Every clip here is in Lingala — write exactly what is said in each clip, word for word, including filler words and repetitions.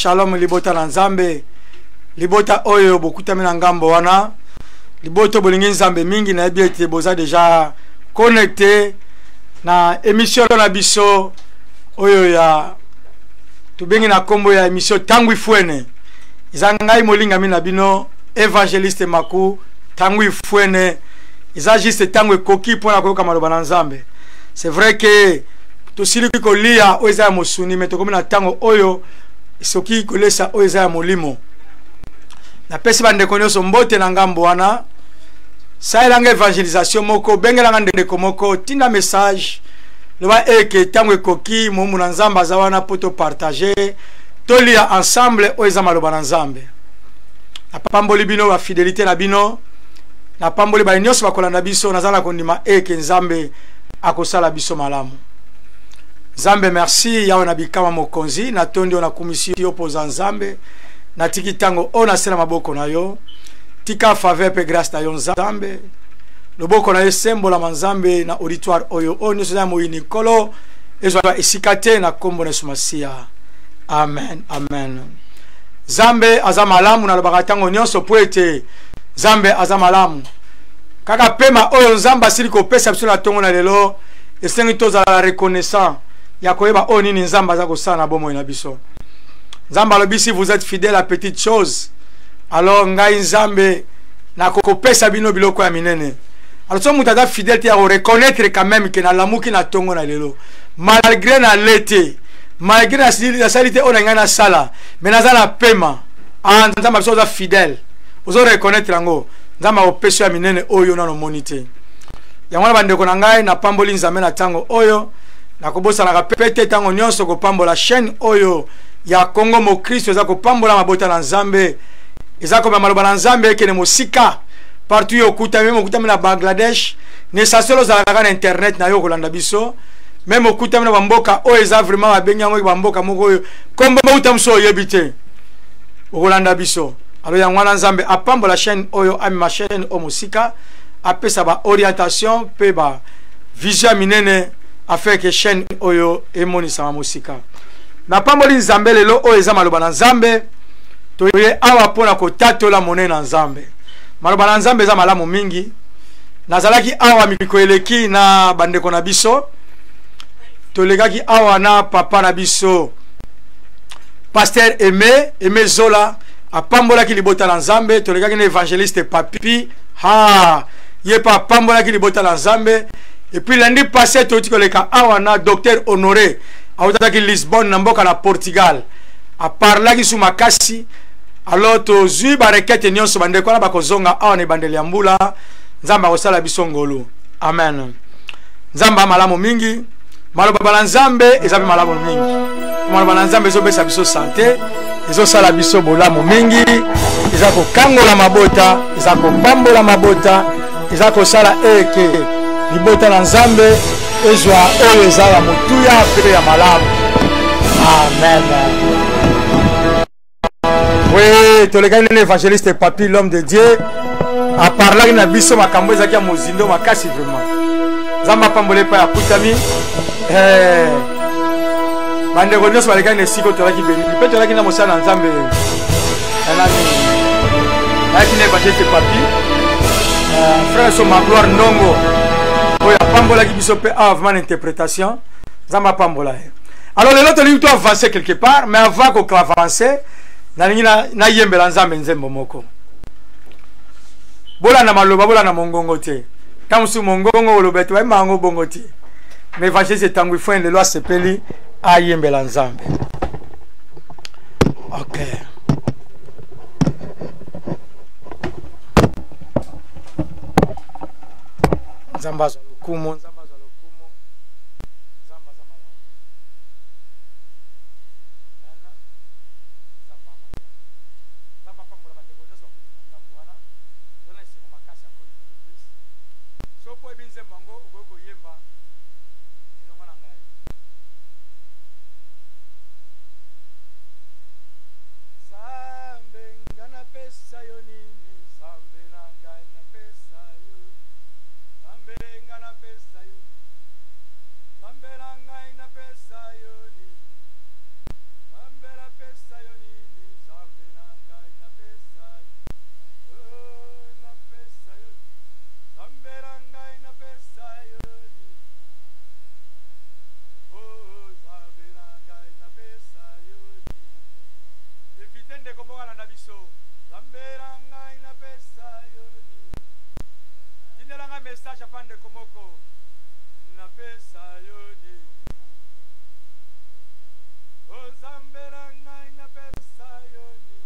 shalom libota na nzambe libota oyo bokutami na ngambo wana libota bolingi nzambe mingi na yebi ete boza deja connecté na émission na biso oyo ya tubengi na kombo ya émission Tangu Ifwene. Iza ngai molinga mina bino évangéliste Maku Tangu Ifwene. Iza juste tango ekoki pona koyoka maloba na nzambe. C'est vrai que tosili kolia oyo eza ya mosuni me tokomi na tango oyo soki kolesa oyo eza ya molimo. Napesi bandeko nyonso mbote na ngambo wana. Saelanga évangélisation moko bengelanga ndeko moko tinda message loba eke tango ekoki momu na nzambe aza wana poto partager tolia ensemble oyo eza maloba na nzambe. Napamboli bino ba fidélité na bino. Napamboli ba nyonso bakolanda biso nazala kondima eke nzambe akosala biso malamu. Nzambe merci yawe na bikama mokonzi na tondi ona komisi yo poza nzambe na tiki tango ona sela maboko na yo tika faveur pe grâce na yo nzambe loboko na yo sembola manzambe na auditoire oyo onyo soza mo inikolo ezwa esikate na kombo na sumasia. Amen amen. Nzambe aza malamu na lobaka tango nyonso poete nzambe aza malamu kaka pema oyo nzamba asili kopesa biso na tongo na lelo esengi tozala reconnaissant ya koyeba oyo nini nzamba aza kosala na bomoi na biso. Nzamba alobi si vous êtes fidèle à petite chose alors ngai nzambe na kokopesa bino biloko ya minene. Alors so mutu aza fidèle te ya reconnaître quand même que na lamuki na tongo na lelo malgré na lete malgré na salite oyo na ngai na sala mais naza na pema ah nzamba biso oza fidèle ozo reconnaître yango nzamba opesa ya minene oyo na no monite yango na bandeko na ngai na pamboli nzambe na tango oyo na kobosa na pete tango nyonso ko pambola chaîne oyo ya Congo mo Kristo eza ko pambola mabota na nzambe eza ko maloba na nzambe kene mosika partout yo kutami mo kutami na Bangladesh ne saselo za na internet na yo kolanda biso même okutami na bamboka oyo eza vraiment babenyango bamboka moko oyo kombo utamso yebite okolanda biso. Alors ya ngwana nzambe apambola chaîne oyo ami ma chaîne o musika apesa ba orientation pe ba vision minene afin que chaîne oyo emonisa ma musika. Na pamboli nzambe lelo oyo eza maloba na nzambe toye awa pona ko tatola monene na nzambe. Maloba na nzambe eza malamu mingi. Nazalaki awa mikiko eleki na bandeko na biso. Tolegaki awa na papa na biso Pasteur Aimé Aimé Zola apambola ki libota na nzambe tolegaki na évangéliste Papi ha ye pa pambola ki libota na nzambe et puis lundi passé toti koleka awa na docteur Honoré autaki Lisbonne na mboka na Portugal a parla ki suma kasi alors to zui ba requête nyonso bandeko na bakozonga awa ne bandeli ambula nzamba kosala biso ngolo. Amen. Nzamba malamu mingi maloba bala nzambe ezabe malamu mingi maloba na nzambe ezobesa biso santé ezosala biso bolamu mingi eza kokangola mabota eza kopambola mabota eza kosala eke libota na nzambe ezwa oyo eza ya motuya pe ya malamu. Amen. Oui, tolekani na évangéliste Papi l'homme de Dieu a parlé na biso makambo ezaki ya mozindo makasi vraiment nzamba pambole pa ya kutami eh bandeko nyonso balekani na siko tolaki beni pe tolaki na mosala na nzambe nani ayaki na évangéliste Papi frère so Magloire Ndongo oyo apambolaki biso pe avant l'interprétation nzamba pambola. Alors lelo tolingi to avancer quelque part mais avant ko avancer nalingi na na yembela nzambe nzembo moko bola na maloba bola na mongongo te tamusu mongongo olobeto ba mango bongo te mais évangéliste Tangu Ifwene lelo asepeli ayembela nzambe. OK. Nzamba za lokumo nzamba za lokumo nzamba za malamu nana nzamba malamu nzamba pambola bandeko nyonso bakuti nzambo wana dona esengo makasi akoli pa de plus sopo ebinze mango okoki koyemba elongo na ngai Zambe ngana pesa yo nini Zambe na ngai na pesa yo Zambe ngana pesa yo Zambe na ngai na pesa yo Zambe na pesa yo komoka na biso zamberanga ina pesa yoni tindelanga message apande komoko na pesa yoni o zamberanga ina pesa yoni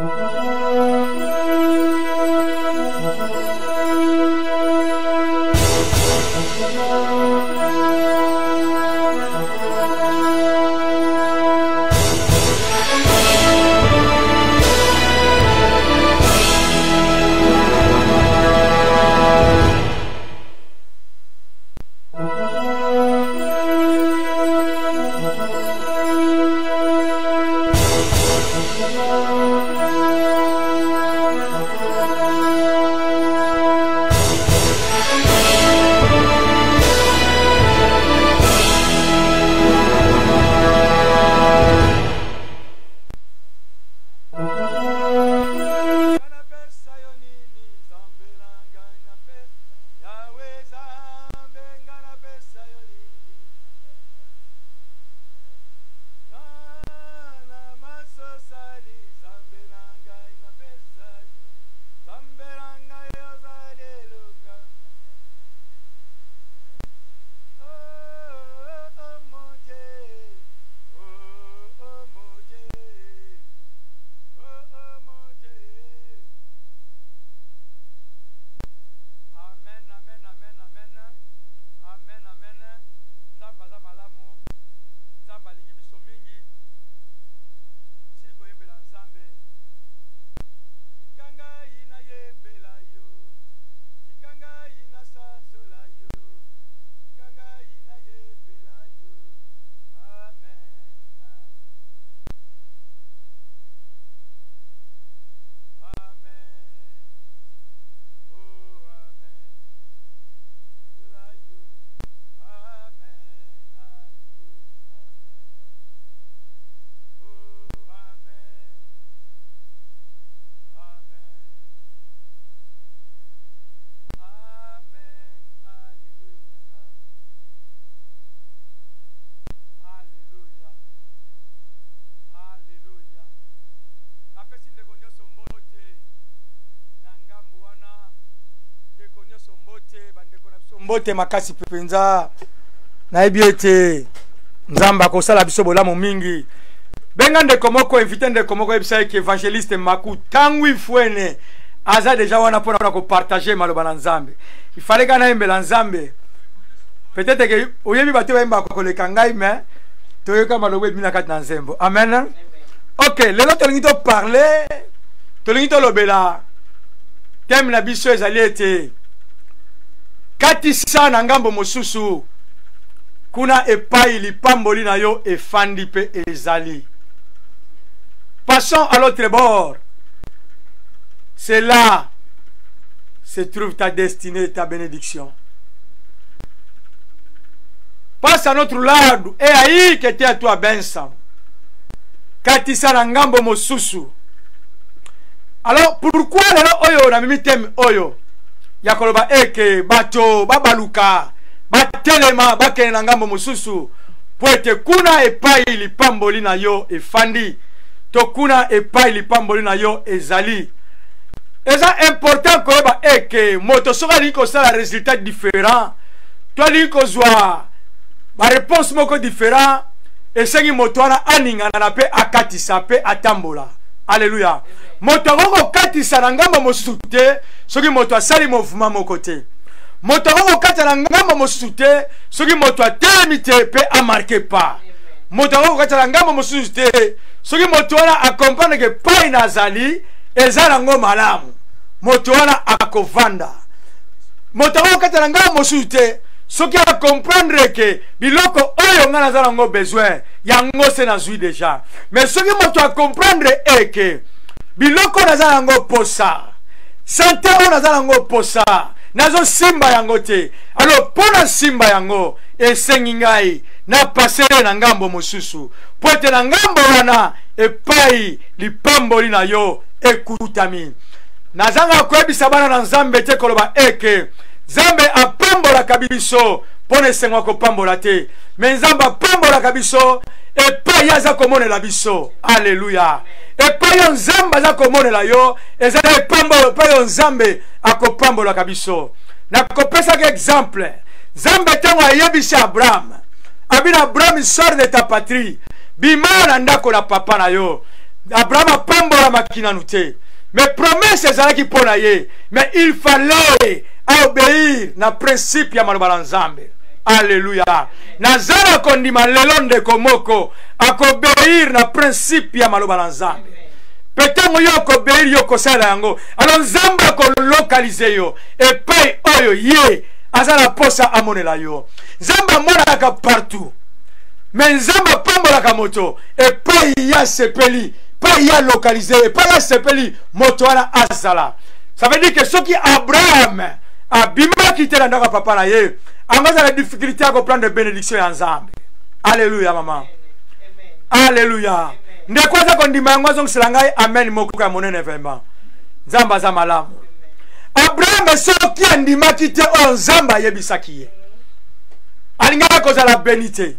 mbote makasi penza na ebiete nzamba ko sala biso bolamu mingi benga ndeko moko invité ndeko moko ebisa ki évangéliste maku tangu ifwene aza déjà wana pona ko partager maloba na nzambe il fallait kana embela nzambe peut-être que oyebi bato ba ko koleka ngai mais toyoka maloba bina kat na nzembo amen. OK, lelo tolingi to parler tolingi to lobela thème na biso ezali ete katisa na ngambo mosusu kuna epai lipamboli na yo efandi pe ezali. Passons à l'autre bord. C'est là se trouve ta destinée, ta bénédiction. Passe à notre lado et aïe que tu à toi bensa. Katisa na ngambo mosusu. Alors pourquoi le oyo na mimi tem oyo? Yakoloba eke bato babaluka batelema bakene na ngambo mosusu poete kuna epai lipamboli na yo efandi to kuna epai lipamboli na yo ezali. Eza important koyeba eke moto soka liko sala résultat différent to liko zwa ba réponse moko différent esengi moto wana aningana na pe akatisa pe atambola. Alléluia. Moto ngoko katisa na ngambo mosusu te soki moto asali mouvement moko te. Moto ngoko katisa na ngambo mosusu te soki moto atelemi te pe a marqué pas. Moto ngoko katisa na ngambo mosusu te soki moto wana accompagne ke pai na zali ezala ngo malamu. Moto wana akovanda. Moto ngoko katisa na ngambo mosusu te soki a comprendre que biloko oyo ngana zala ngo besoin yango se na zui déjà. Mais soki moto a comprendre e que biloko nazala ngo posa santé o nazala ngo posa nazo simba yango te. Alors pona simba yango esengi ngai na passer na ngambo mosusu pote na ngambo wana epai lipamboli na yo ekutami. Nazanga koyebisa bana na nzambe te koloba eke Zambe apambola kabiso pona esengo kopambola te me nzambe apambolaka biso epai aza komonela biso. Alleluya. Epai yo nzambe aza komonela yo eza epambola epai yo nzambe akopambolaka biso. Nakopesaka exemple nzambe ntango ayebisi Abraham abina Abraham sort de ta patrie bima na ndako na papa na yo. Abraham apambola makinanu te mais promesse ezalaki mpo na ye mais il fallait obéir na principe ya maloba na nzambe. Alléluia. Nazara kondima lelo ndeko moko akobéir na principe ya maloba na nzambe. Petango yo akobéir yo kosala yango alors nzambe akolokalize yo epai oyo ye azala posa amonela yo. Nzambe amonaka partout mais nzambe apambolaka moto epai ya sepeli pas ya localisé pas ya sepeli moto wana azala. Ça veut dire que ce qui Abraham abima kite na ndako papa na ye angaza la difficulté à comprendre bénédiction ya nzambe. Alléluia maman. Alléluia. Ndeko za kondima yango zongisela ngai amen moko ya monene vraiment. Nzamba za malamu. Abraham soki andima kite o nzamba yebisaki ye. Alingaka kozala bénité.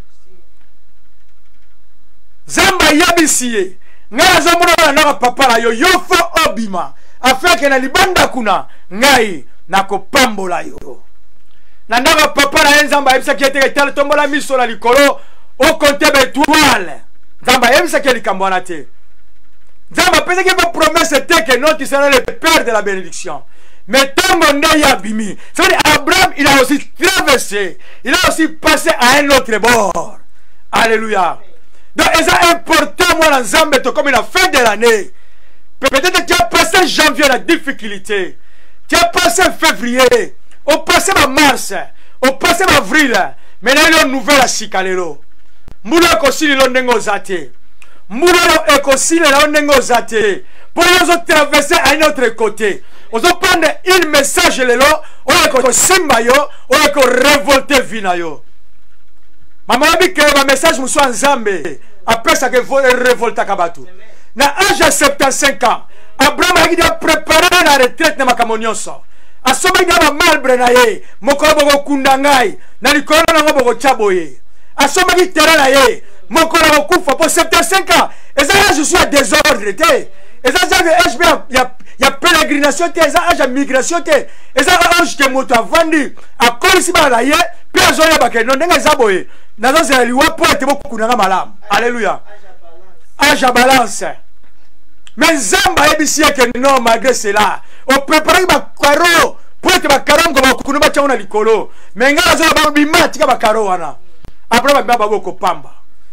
Nzamba yebisi ye. Ngai azomona na papa na yo yofo obima afeke na libanda kuna ngai nakopambola yo. Na ndaka papa na nzamba yebisaki ete tala tombola miso na likolo o compte étoile. Nzamba yebisaki likambo na te. Nzamba pesaki ba promesse te que non tu seras le père de la bénédiction. Mais tango nde ya bimi. C'est-à-dire Abraham il a aussi traversé, il a aussi passé à un autre bord. Alléluia. Donc c'est important moi nzambe to comme la fin de l'année. Peut-être que tu as passé janvier la difficulté. Tu as passé février, au passé ma mars, au passé ma avril, mais là il y a une nouvelle à Chikalero. Moula ekosili lo ndengo zate. Moula ekosili lo ndengo zate. Pour nous traverser à un autre côté. On va prendre un message lelo, on va simba yo, on va révolter vina yo. Maman a dit que le message me soit en Zambé. Après ça que vous révolter kabatu. Na âge de soixante-quinze ans, Abraham a dit de préparer la retraite na makamonyoso. Asoma ngaba malbre na ye, mokolo boko kundangai, na likolo na boko chaboye. Asoma ki terrain na ye, mokolo boko kufa pour soixante-quinze ans. Et ça je suis à désordre té. Et ça il y a il y a pélégrination té, ça âge migration té. Et ça âge que moto avandi, a kolisi ba la ye, puis azoya ba ke non ndenga zaboye. Nazo za liwa po ete boko kunanga malam. Alléluia. Âge à balance. Mais Zamba ebisi que non malgré cela. On prépare ba karo pour être ba karo ngo kuno ba chauna likolo. Mais ngala zo ba bima tika ba karo wana. Après ba baba boko pamba.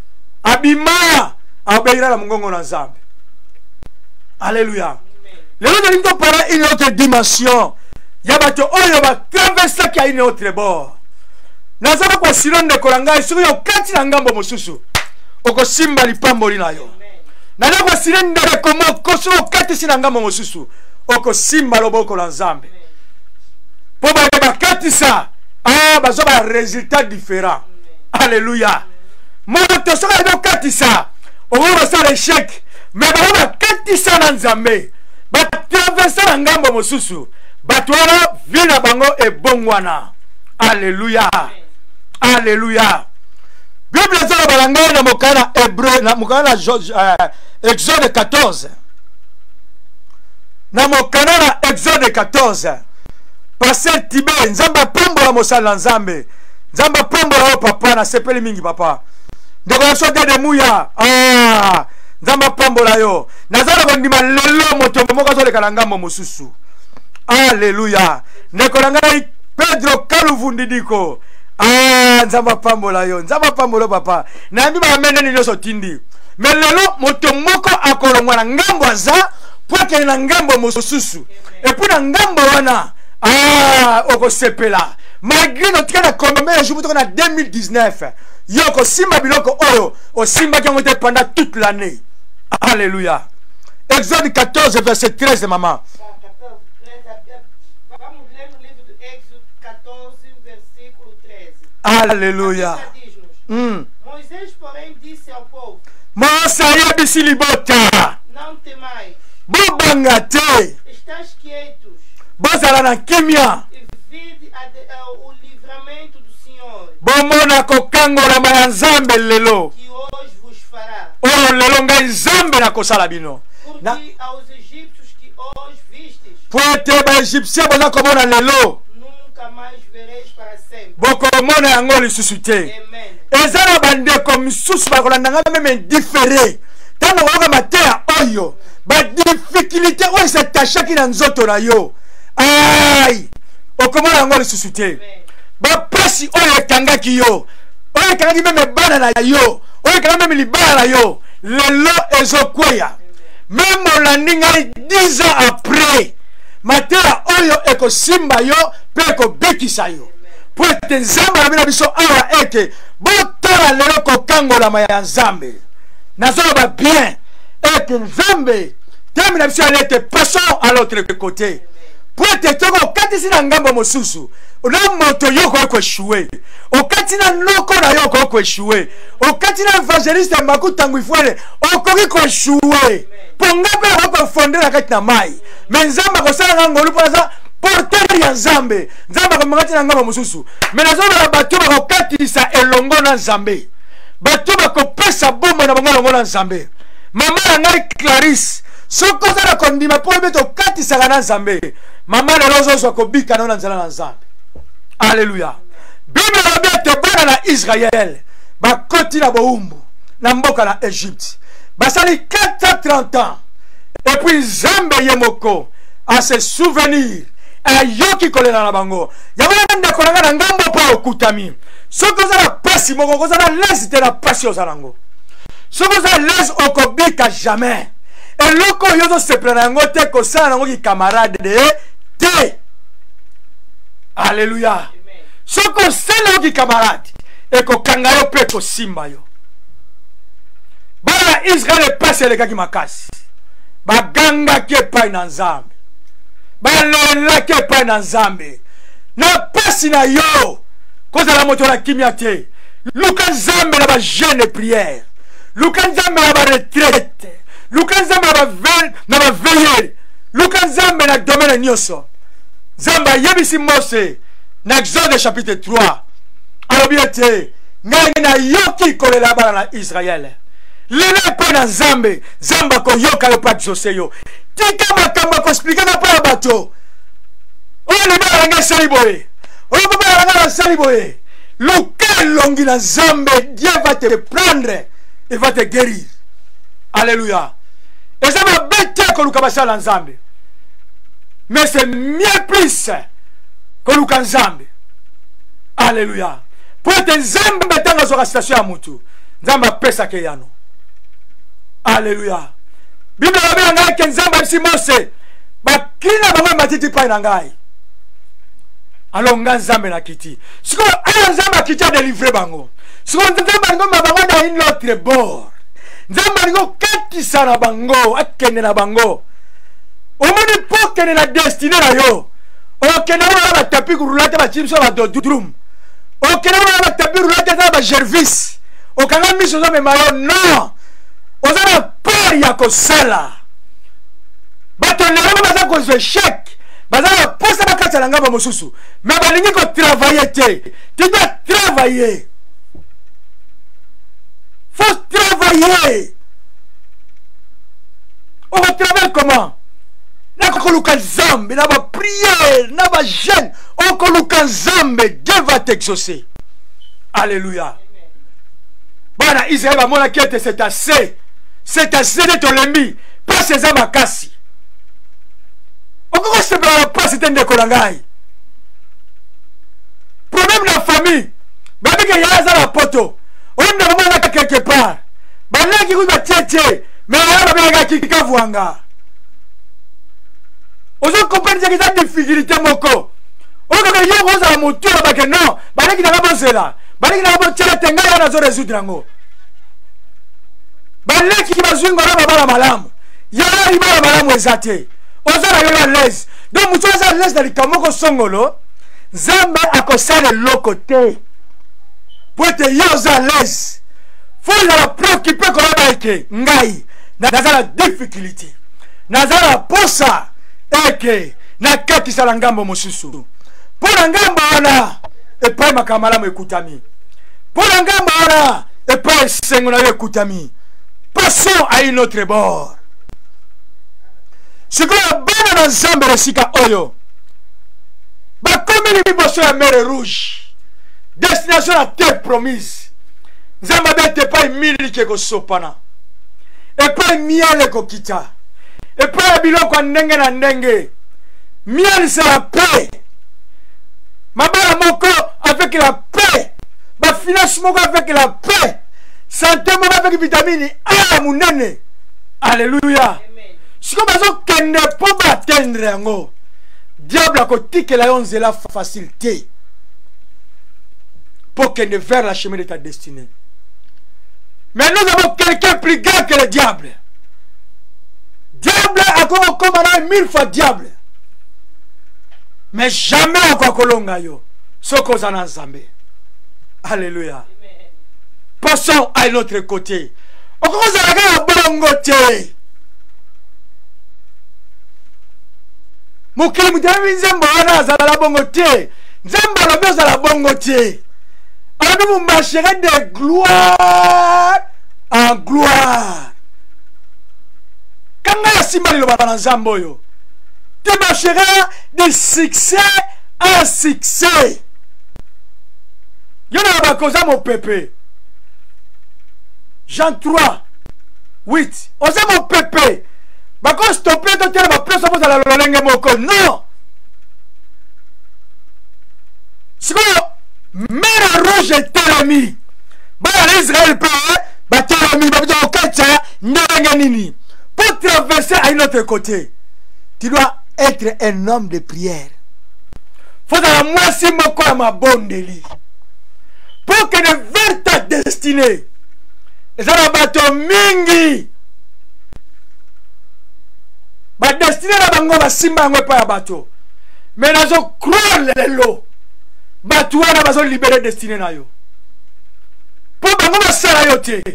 Abima abeira la mungongo na Nzambe. Alléluia. Les gens de l'Indo parlent une autre dimension. Yabato oyo ba traverser qui a une autre bord. Nazaba kwa silon de kolanga isuru yo kati na ngambo mosusu. Oko simba lipambo linayo. Nazaba kwa silon de komo koso kati sina ngambo mosusu. Oko simba loboko la Nzambe. Po ba ba kati sa. Ah bazo ba résultat différent. Alléluia. Moto soka do kati sa. Owo sa l'échec. Mais ba kati sa na Nzambe. Ba traverser na ngambo mosusu. Batwala vina bango e bongwana. Alléluia. Alléluia. Bible est dans la langue de Mokana hébreu, na Mokana Exode quatorze. Na Mokana Exode quatorze. Passer Tibé, Nzamba pambola mosala Nzambe. Nzamba pambola papa na sepeli mingi papa. Ndeko na sote de muya. Ah, Nzamba pambola yo. Nazala kondima lelo moto moko zo le kalangamo mosusu. Alléluia. Ndeko na ngai Pedro Kaluvundidiko. Ah, Nzamba pambola yo. Nzamba pambola papa. Na ndi ba mene ni loso tindi. Mais lelo moto moko akolongwa na ngambo aza pour que na ngambo mosusu. Et pour na ngambo wana ah, oko sepela. Malgré notre cas comme mais je vous donne en deux mille dix-neuf. Yoko simba biloko oyo, o simba qui ont été pendant toute l'année. Alléluia. Exode quatorze verset treize maman. Alléluia. Mm. Moisés, porém, disse ao povo: Mosaia bisilibota. Não temais. Bobangate. Estais quietos. Bozala na kimia. E vide a de, a, o livramento do Senhor. Senhor bomona kokangola ya nzambe lelo que hoje vos fará. oyo lelo ngai nzambe nakosala bino na Porque aos egípcios que hoje vistes, po ete baegyptien boza komona lelo nunca mais vereis para sempre. bokomona yango lisusu te. Amen. eza na bandeko misusu bakolandanga meme difere ntango bakoka mateya oyo badifficulté oyo esetachaki na nzoto na yo ai okomona yango lisusu te. bapasi oyo ekangaki yo oyo ekangaki meme bana na yo oyo ekangaki meme libala na yo lelo ezokweya meme olandi ngai dix ans après mateya oyo ekosimba yo mpe ekobekisa yo po ete nzambe alabi na biso awa ete botala lelo kokangolama ya nzambe nazoloba bien ete nzambe temi na biso yali ete passons à l'autre côté po ete toko okatisi na ngambo mosusu na moto yo okoki koeshue okati na noko na yo okoki koeshue okati na evangeliste makutango ifwele okoki koeshue po nga mpe okoki kofondela kati na mai me nzambe akosala nga ngolu mpo naza porteur ya nzambe nzambe akomekati na ngambo mosusu me nazoloba bato bakokatisa elongo na nzambe bato bakopesa bombo na bango elongo na nzambe mama na ngai Clarisse soki ozala kondima mpo ebe tokatisaka na nzambe mama lelo ozozwa kobika nao na nzela na nzambe. Alléluia. Bible elobi ete bana na Israël bakoti na bowumbu na mboka na Égypte basali quatre cent trente ans et puis nzambe ye moko a se souvenir ayoki kolela na bango yango na ndeko na nga na ngambo mpo okutami soki ozala pasi moko kozala lesi te na pasi ozala yango soki ozala lesi okobika jamais eloko oyo ozosepela na yango te kosala nango kikamarade te. Alléluia. Soko osala oki camarade ekokanga yo mpe ekosimba yo. Bana Israel epasi elekaki makasi bagangaki epai na nzambe balelaki epai na nzambe na pasi na yo kozala moto na kimia te. Luka nzambe na bajeune prière, luka nzambe na baretraite, luka nzambe na baveillere, luka nzambe na domaine nyonso. Nzambe ayebisi Mose na Exode chapitre trois alobi ete ngai nayoki kolela bana na Israele lelo epai na nzambe nzambe akoyoka yo mpo exauce yo. Tika makambo akoexplikaka mpo ya bato oyo libala na ngai esali boye oyo kobala na ngai nasali boye luka elongi na nzambe. Dieu va te prendre et va te guérir. Alléluia. eza mabe te koluka basala nzambe mais c'est mieux plus koluka nzambe. Alléluia. Po ete nzambe ntango azwaka station ya mutu nzambe apesaka yano. Alléluia. Bible elobi na ngai ke nzambe abisi Mose bakili na bango matiti epai na ngai alo nga nzambe na kiti sikoyo aya nzambe akiti adelivre bango sikoyo nzambe alingo ma bango na une autre bord nzambe alingo katisa na bango akende na bango omoni mpo okende na destine na yo okende wana batapi kurulate bachimso badodrum okende wana batapi kurulate eza bagervis okanga miso ozomema yo non oza na peur ya kosala bato lelo baza kozwa échec baza na posa bakati na ngambo mosusu me balingi kotravaille te. Tu dois travailler, faut travailler. On va travailler comment? Na koluka nzambe na ba prière na ba jeûne on koluka nzambe Dieu va t'exaucer. Alléluia. Bana Israël va mona kete c'est assez. C'est assez de tolembi pas ces amakasi. Okoko se bla pas c'est ndeko na ngai. Problème na famille. Babi ke yaza la poto. On ne mona ka quelque part. Bana ki ku ba tete mais ya ba ga ki kavuanga. Ozo comprendre que ça difficulté moko. Ozo ka yo oza la moto ba ke non, bana ki na ba zela. Bana ki na ba tete tenga ya na zo résoudre ngo. Bana ki ba zwingo na ba malamu. Ya ri ba malamu ezate. Oza la yo l'aise. Donc muto oza l'aise dans likamoko songolo. Nzambe akosala loko te. Po te yo oza l'aise. Faut la préoccuper ko ba ke ngai. Na la difficulté. Na la posa. Eke na kati sala ngambo mosusu. Po na ngambo wana epai makambo malamu ekutami mpo na ngambo wana epai esengo na yo ekutami. Passons à une autre bord. Sikoyo bana na Nzambe na sika oyo bakomi liboso ya mer rouge, destination ya terre promise. Nzambe abeti epai miliki ekosopana, epai miele ekokita, epai ya biloko ya ndenge na ndenge. Miel c'est la paix, mabala moko avec la paix, ba finance moko avec la paix, santé moko avec vitamine A munene. Alléluia. Si comme bazo kende po ba atteindre yango, diable a kotike la onze la facilité pour kende vers la chemin de ta destinée. Mais nous avons quelqu'un plus grand que le diable. Diable a comme comme mille fois diable. Mais jamais encore kolonga yo. Soko zana Nzambe. Alléluia. Passons à l'autre côté. Okoko zalaka bongo te. Mokili mutami Nzambe wana zala bongo te. Nzambe alobi zala bongo te. Alobi vous marcherez de gloire en gloire. Kanga ya simba liloba na Nzambe oyo. Tu marcheras de succès en succès. Y'en a pas cause mon pépé. Jean trois, huit. Ose mon pépé. Bah quand stopper ton terme, après ça vous allez la langue moko. Non. C'est quoi? Mer rouge est termi. Bah l'Israël peut, bah termi, bah vous avez au nini. Pour traverser à une autre côté, tu dois être un homme de prière. Faut que moi si mon corps ma bonne délit. Pour que ne vers ta destinée. Et ça va battre mingi. Ma destinée la bango va simba ngwe pa bateau. Mais nazo croire le lo. Bateau na bazo libérer destinée na yo. Pour bango va sala yo te.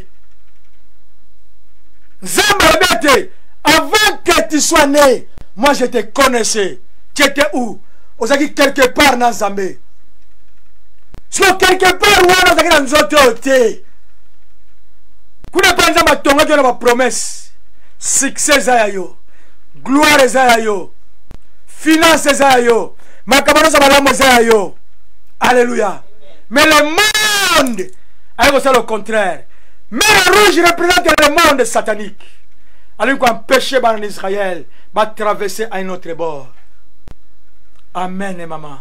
Zamba bete avant que tu sois né. Moi je te connaissais. Tu étais où? Ozaki quelque part dans Zambé. Si quelque part où on a dans notre côté. Kuna panza matonga tu as ma promesse. Succès zayo. Gloire zayo. Finance zayo. Makamano za malamu zayo. Alléluia. Mais le monde a fait le contraire. Mais le rouge représente le monde satanique. Alors qu'on empêche en Israël va traverser à un autre bord. Amen, maman.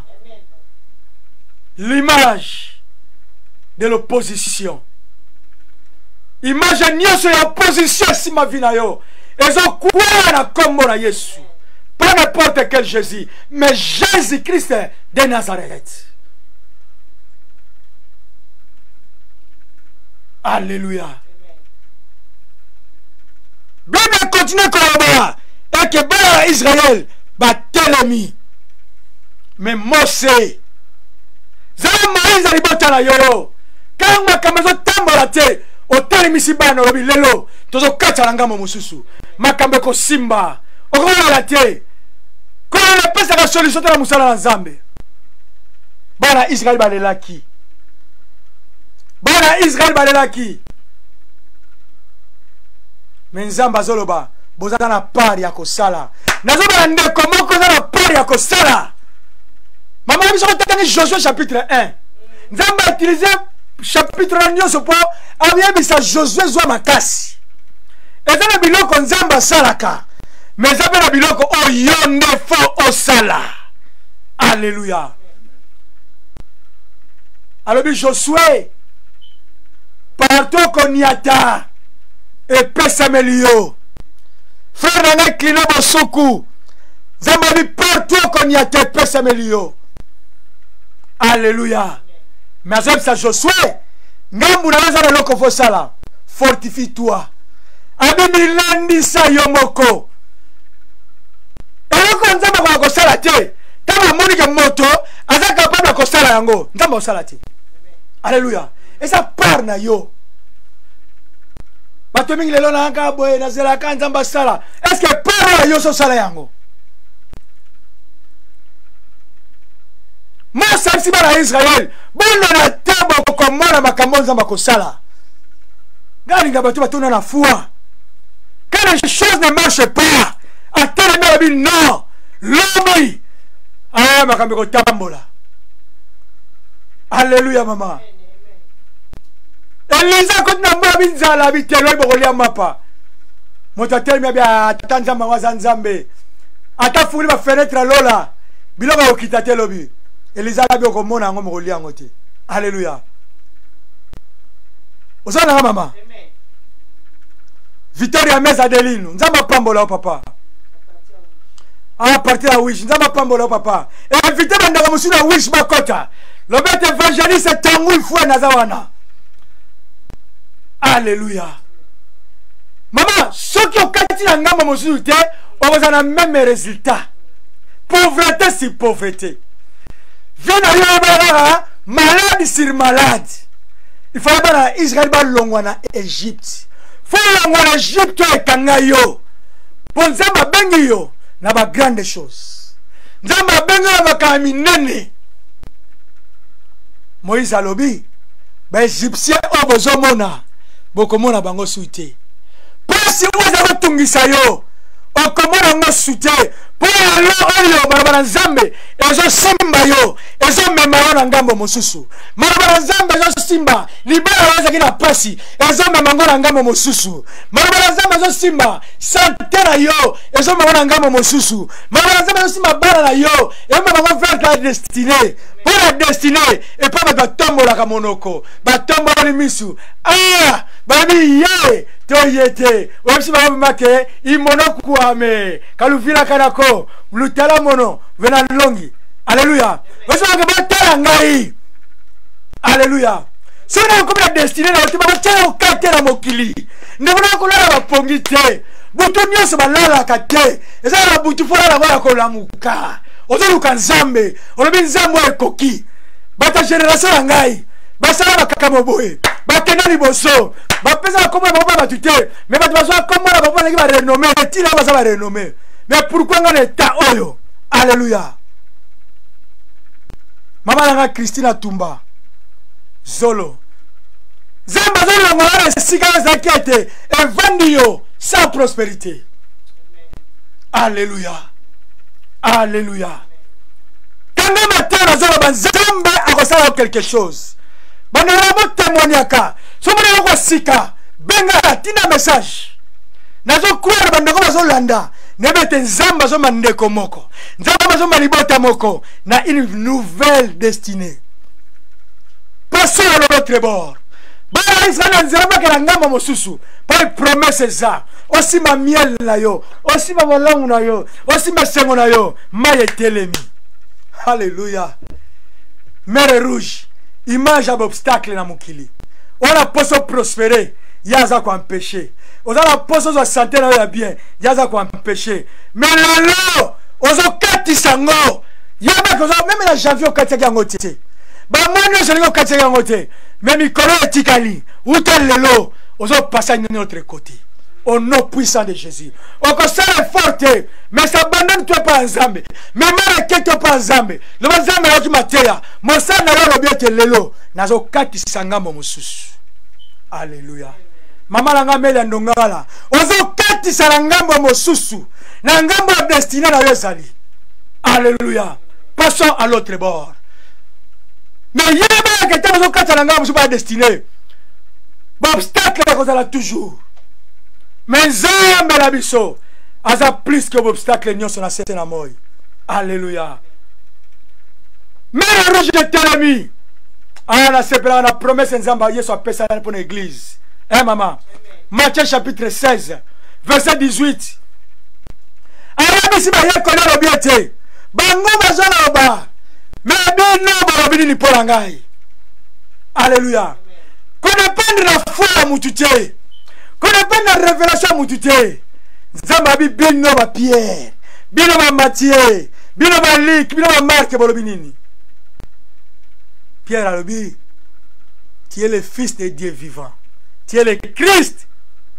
L'image de l'opposition. Imaginez sur l'opposition si ma vie n'a yo. Ils ont quoi la comme la Jésus. Pas n'importe quel Jésus, mais Jésus-Christ de Nazareth. Alléluia. Bible continue comme ça. Et que ben Israël va telemi. Mais Mosé. Zama Moïse alibota la yo. Quand ma kamazo tambola te. O telemi si bana robi lelo. Tozo kacha langa mo mususu. Makambe ko simba. Okona la te. Ko la pesa ka solution ta musala na Nzambe. Bana Israël ba lelaki. Bana Israël ba lelaki. Mais Nzambe azoloba bozaka na part ya kosala. Nazoba ndeko moko za na part ya kosala. Maman biso tanga Josué chapitre un. Nzambe a utilisé chapitre un pour avoir bisa Josué zwa makasi. Eza na biloko Nzambe salaka. Mais Nzambe na biloko oyo nde fo osala. Alléluia. Alors Josué partout qu'on y ata. Et Pesamelio. Frère Nana Klina Bosoku. Zambabi partout qu'on y a été Pesamelio. Alléluia. Mais j'aime ça Josué. Ngambu na waza loko fosala. Fortifie-toi. Abimi landi sa yomoko. Eloko nzamba kwa kosala te. Kama monika moto. Aza capable kosala yango. Nzamba osala te. Alléluia. Et ça part na yo. Batomingi lelo na anga boye na zela ka Nzamba sala. Est-ce que para yo so sala yango? Mose abisi bana Israël bono na tebo komona makambo nzamba kosala gari nga bato batuna na foi quand les choses ne marchent pas attends la Bible non l'homme ah makambo kotambola. Alléluia maman. Elisa quand na mbabi nzala bitelo bokolia mapa moto telmi bia tanza mawaza nzambe ata fuli ba fenêtre lola biloko okita te lobi Elisa bi okomona ngo mokolia ngo te. Alléluia. Osana mama. Amen. Victoria Mesa Adeline nzamba pambola o papa a partir à wish nzamba pambola o papa et invité banda musuna wish bakota le bête évangéliste tangu ifua nazawana. Alléluia. Maman, ceux qui ont quitté la gamme mosusu te, on va avoir le même résultat. Pauvreté c'est pauvreté. Viens à malade sur malade. Il faut aller Israël ba longwana Égypte. Faut longwana Égypte et kangayo. Pour nzamba bengi yo na ba grande chose. Nzamba bengi na ba kaminene. Moïse alobi ba égyptien obozo mona. Bokomona bango suite. Pasi waza kutungisa yo. Okomona ngo suite. Po alo oyo barabara nzambe ezo simba yo. Ezo mema na ngambo mosusu. Barabara nzambe ezo simba. Libera waza kina pasi. Ezo mema na ngambo mosusu. Barabara nzambe ezo simba. Santera yo. Ezo mema na ngambo mosusu. Barabara nzambe ezo simba bara na yo. Ezo mema vers ta destinée. Pour la destinée et pas ba tombo la kamonoko. Ba tombo ni misu. Ah! Babi ye toyete wamsi ba make imonoku ame kaluvila kanako lutala mono vena longi. Alléluia. Wamsi ba batala ngai. Alléluia. Sona comme la destinée na otiba batala okate na mokili. Ndabona ko la ba pongite. Butu nyoso balala kate. Eza la butu fora la ba ko lamuka. Ozoluka nzambe olobi nzambe ekoki bata génération ngai basala bakaka moboye bakena liboso bapesa komona baba batute mais bato bazwa komona baba ngi ba renommé tila baza ba renommé mais pourquoi ngana état oyo. Alléluia. Mama nanga Christina Tumba Zolo Zamba zolo ngwana sika zakete evandio sans prospérité. Alléluia. Alléluia. Quand matin zolo banzambe akosala quelque chose. Banana mo témoignaka. Somona ko sika benga tina message. Nazo croire bandako bazolanda. Nebete nzamba zo mandeko moko. Nzamba zo malibota moko na une nouvelle destinée. Passez à l'autre bord. Bala Israël nzamba ke ngamba mosusu. Par promesse za. Aussi ma miel na yo, aussi ma molongo na yo, aussi ma sengo na yo, maye telemi. Alléluia. Mer rouge, image d'obstacle na mukili. On a poso prospérer, yaza ko empêcher. On a poso zo santé na yo bien, yaza ko empêcher. Mais lelo, ozo kati sango. Yaba ko même la janvier kati yango te. Ba mwana zo ngo kati yango te. Même ikolo etikali, utel lelo, ozo passer de notre côté. Au nom puissant de Jésus. Au conseil est forte, mais ça abandonne toi pas en Zambé. Mais moi, je ne pas en Zambé. Le Zambé est matéria. Mon sang n'a pas bien que l'élo. Nazo kati sanga momusus. Alléluia. Maman langa mele ndongala. Ozo kati sanga momususu. Nangambo destiné na yosali. Alléluia. Passons à l'autre bord. Mais il y a des gens qui ont kati sanga momususu destiné. Obstacle là toujours. Mais Zambé la biso aza plus que obstacle nyonso na sete na moi. Alléluia. Mais le rouge de Telemi. Ah na sepela na promesse nzamba Yesu apesa pour l'église. Eh maman. Matthieu chapitre seize verset dix-huit. Arabi si ba ye kola obiete. Bango bazana ba. Mais bino ba bini ni polangai. Alléluia. Qu'on prendre la foi mutute. Qu'on appelle la révélation à Moutouté. Zambabi bino ba Pierre, bino ba Matthieu, bino ba Luc, bino ba Marc bolobinini. Pierre alobi, tu es le fils de Dieu vivant. Tu es le Christ.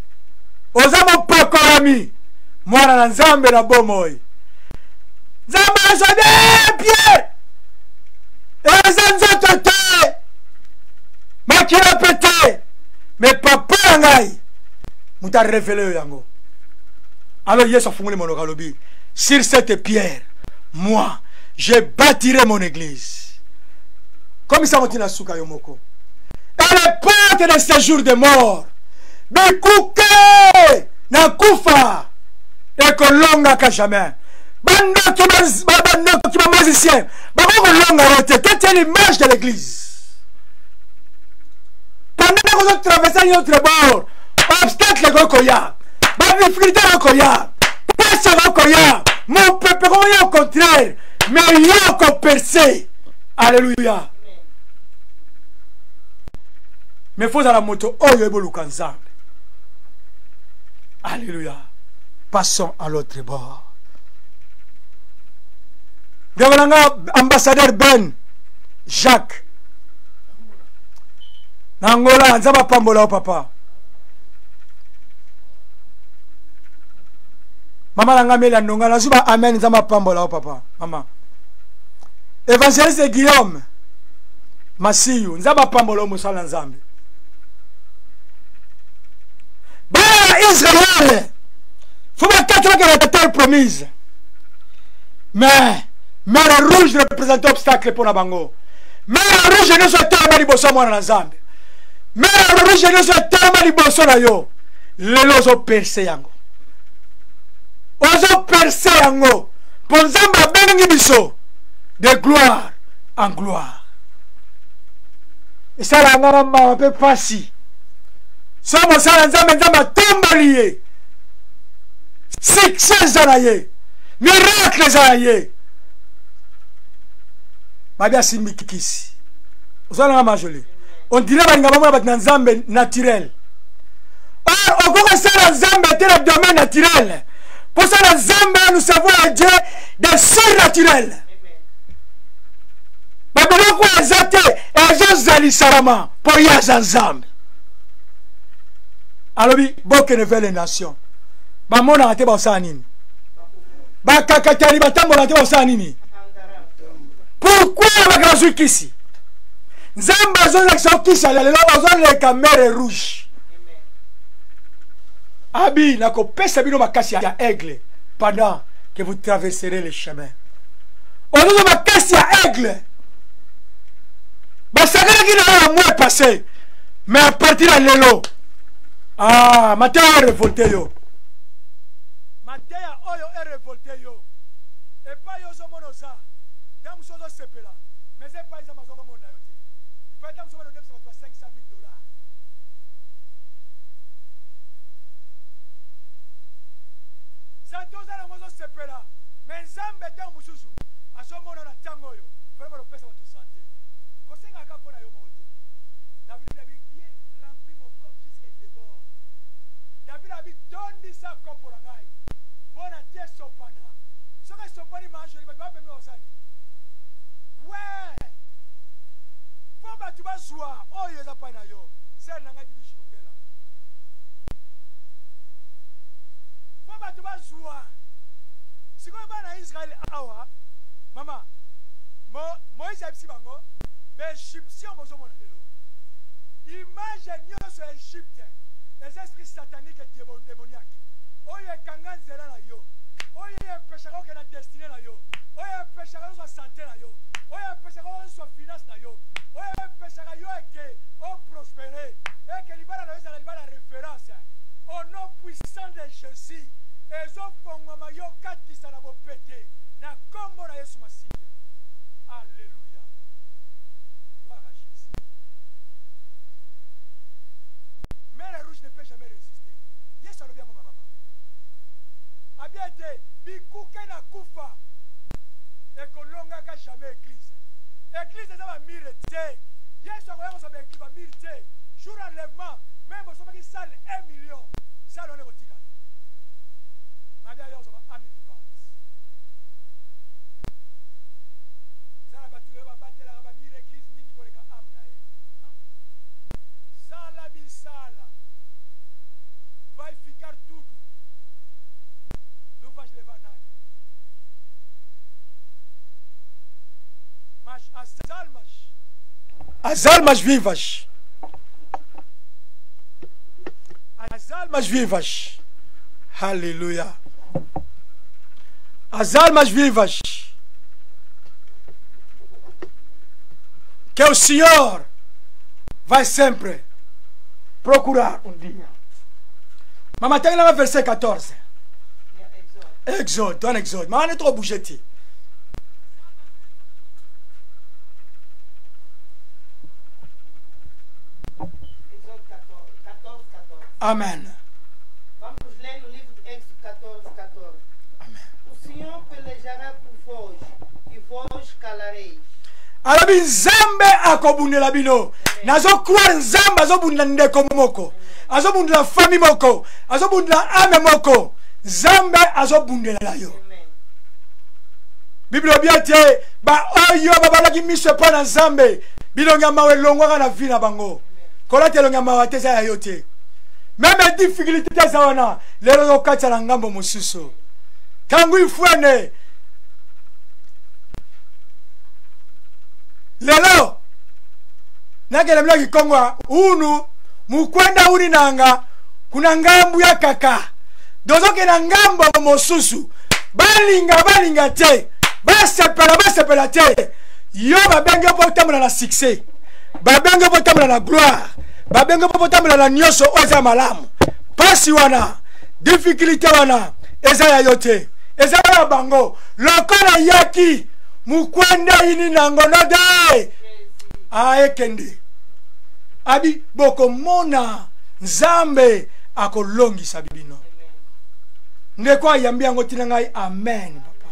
Ozamo pakorami. Mwana na Nzambe na bomoy. Zamba sode Pierre. eza nzoto te makila mpe te me papa na ngai moto arevele yo yango. Alors Yesu afungoli monoko alobi sur cette pierre moi je bâtirai mon église. Comme ça motina suka yo moko. Et les portes de ce jour de mort bikuke na kufa ekolonga ka jamais. Bandoki bandoki ba musicien bakolonga rote. Toi tu es l'image de l'église. Pendant que vous traversez notre bord, obstacle gokoya, ba difficulté gokoya, passe gokoya, mon peuple gokoya au contraire, mais yoko percé. Alléluia. Mais faut à la moto oyo eboluka nzambe. Alléluia. Passons à l'autre bord. Devenanga ambassadeur Ben Jacques Nangola nzaba pambola o papa. Mama nanga mela ndonga na zuba amen nzaba pambola o papa. Mama. Évangéliste Guillaume Masiyu nzaba pambola o musala nzambe. Bah Israël faut pas quatre que la terre promise. Mais mer rouge représente obstacle pour la bango. Mer rouge ne soit pas liboso mwana na nzambe. Mer rouge ne soit pas liboso na yo. Lelo zo percé yango. Ozo percé yango. Pour nzambe bengi biso de gloire en gloire. Et ça la ngara ma pe pasi. Somo sala nzambe nzambe tombalié. Succès zanaye. Miracle zanaye. Babia simbi kikisi. Osala majoli. On dirait banga bamwa bat nzambe naturel. Or okoko sala nzambe te le domaine naturel. Pour ça nzambe nous savons à Dieu de surnaturel. Babeloko azate ezo zali salama pour ya nzambe. Alobi boke ne veut les nations. Ba mona ate ba osala nini? Ba kakatani batambola ate ba osala nini? Pourquoi la grande kisi? Nzamba zone l'action qui s'allait là zone les caméras rouges. Abi na ko pesa bino makasi ya aigle pendant que vous traverserez les chemins. On nous makasi ya aigle. Ba sagala ki na mois passé. Mais à partir de lelo. Ah, matin est révolté yo. Matin oyo est révolté yo. Et pas yo zo monoza. Dame sozo sepela. Mais c'est pas Amazon mon ayote. Il faut dame sozo de cinq cent mille dollars. Santoza la mozo sepela. Mais Nzambe ta mususu. Azo mona na tango yo. Vraiment le pesa wa tu santé. Kosenga ka pona yo mote. David a dit bien rempli mon corps jusqu'à débord. David a dit donne ça corps pour ngai. Bona tie sopana. Soka sopani ma joli ba ba pe mi osani. Ouais. Faut ba tu ba zwa. Oh yo za pa na yo. Ser na ngai bibi shilungela. Faut ba tu ba zwa. Siko ba na Israël awa. Mama. Mo Moïse abisi bango. Be Égyptien bozo mona lelo. Image nyonso ya Égypte. Les esprits sataniques et démoniaques. Oye kanga nzela na yo. Oye empêchera que na destinée na yo. Oye empêchera so santé na yo. Oye empêchera so finance na yo. Oye empêchera yo que o prospérer et que libala na yo za libala référence. Au nom puissant de Jésus. Ezo fongoma yo katisa na bo pété. Na kombo na Yesu Masiya. Alléluia. Gloire à Jésus. Mais la rouge ne peut jamais résister. Yesu alobia mama mama. Abiete bikuke na kufa. Ekolonga ka jamais église. Église za ba mire te. Yesu akoya ko sabe église ba mire te. Jour enlèvement, même au sommet qui salle un million. Salle on est botika. Mabia yo so ba amplification. Zana batule ba batela ba mire église ningi ko le ka amna e. Sala bi sala. Vai ficar tudo. Não vais levar nada. Mas As almas vivas. As almas vivas. Aleluia. As almas vivas. Que o Senhor vai sempre procurar um dia. Mas tem lá no verset quatorze. Exode, estou no Exode. Mas não estou bougé. Amém. Vamos ler no livro de Êxodo catorze, catorze. Amém. O Senhor pelejará por vós, e vós calareis. Alabi nzambe akobundela bino. Nazo kwa nzambe azobundela ndeko moko. Azobundela fami moko. Azobundela ame moko. Nzambe azobundela yo. Biblia biate ba oyo babalaki miso pa na nzambe. Bilonga mawe longwa na vina bango. Kolate longa mawe teza ya yote. Même difficulté zawana lero lokatsa na ngambo mosusu. Tangu ifwene lelo nagele mlaki kongwa unu mukwenda uri nanga kuna ngambu ya kaka dozoke na ngambo mosusu balinga balinga te basepela basepela te yo babenge po tamula na succès babenge po tamula na gloire babenge po tamula na nyoso oza malamu pasi wana difficulté wana eza ya yote eza ya bango lokola yaki mukwenda ini nangono de aekende abi boko mona nzambe akolongisa bibino ndeko ayambia ngo tina ngai amen papa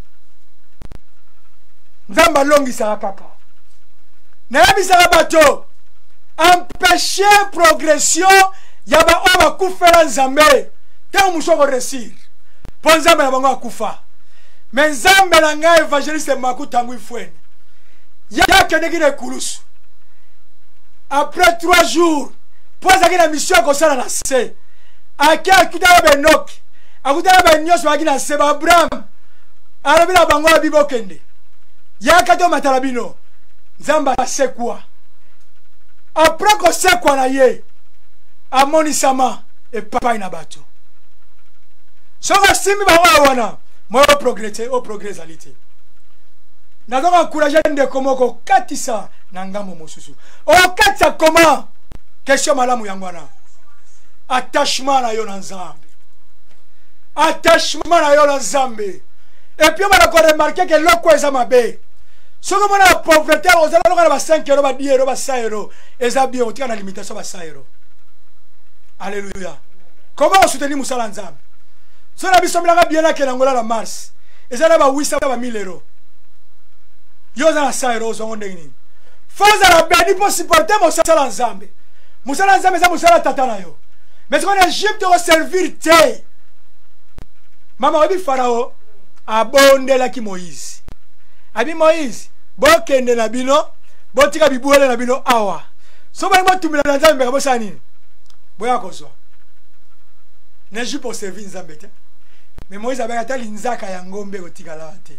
nzambe alongisa kaka nayebisa bato empêcher progression ya ba oba kufela nzambe te musoko resir po nzambe na bango akufa mais nzambe na ngai evangeliste makutangu ifwene yakendeki kulusu après trois jours po azalaki na mission akosala na se ake akutaka benoki akutaka benyonso baki na se baabraham alobi na bango abi bokende yaka te omatala bino nzambe asekwa après kosekwa na ye amonisama epai na bato soko asimbi bango wana moi au progresser au progressalité nazo encourager ndeko moko katisa na ngambo mosusu o katisa comment question malamu yango wana attachement na yo na nzambe attachement na yo na nzambe et puis on va remarquer que loko eza mabe soko mona pauvreté ozala loka ba cinq euros ba dix euros ba cent euros eza bien otika na limitation ba cent euros. Alléluia. Comment soutenir musala nzambe so na biso mlanga bien na kenangola la mars ezala ba huit cents ba mille euros yo za na cent euros zo ndeni foza la bedi pour supporter musala nzambe musala nzambe za musala tata na yo mais en Égypte on servir te mama obi farao abondela ki Moïse abi Moïse bokende na bino botika bibuele na bino awa so ba mo tumila na nzambe ka bosa nini boya kozwa neji pour servir nzambe te mais Moïse abaka linzaka ya ngombe otikala te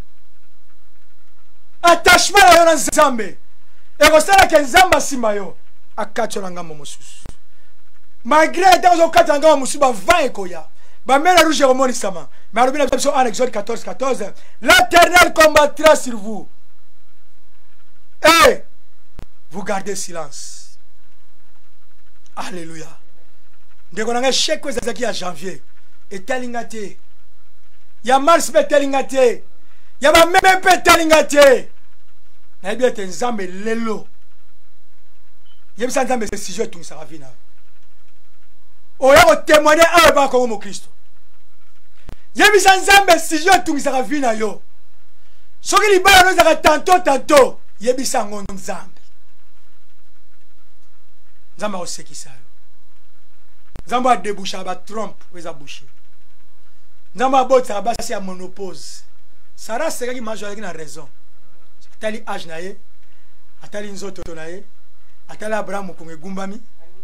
attachement na yo na nzambe ekosala ke nzambe asima yo akatiola ngambo mosusu malgré ete ozokatela ngambo mosusu bava ekoya bamela rouge ekomonisama mais alobi na biso en Exode quatorze quatorze l'Éternel combattra sur vous et vous gardez silence. Alléluia. Ndeko nanga cheko ezaki ya janvier etalinga te ya mars be telinga te ya ba meme pe telinga te na yebi ete nzambe lelo yebisa nzambe se sijo etungisaka vina oya kotémoigner awa ba kongo mo Kristo yebisa nzambe sijo etungisaka vina yo soki libala no ezaka tanto tanto yebisa ngo nzambe nzambe akosekisa yo nzambe adebusha ba trompe weza bouché nzambe abotisa basi ya monopause Sarah sekaki majo alaki na raison atali age na ye atali nzoto na ye atali Abraham konge gumbami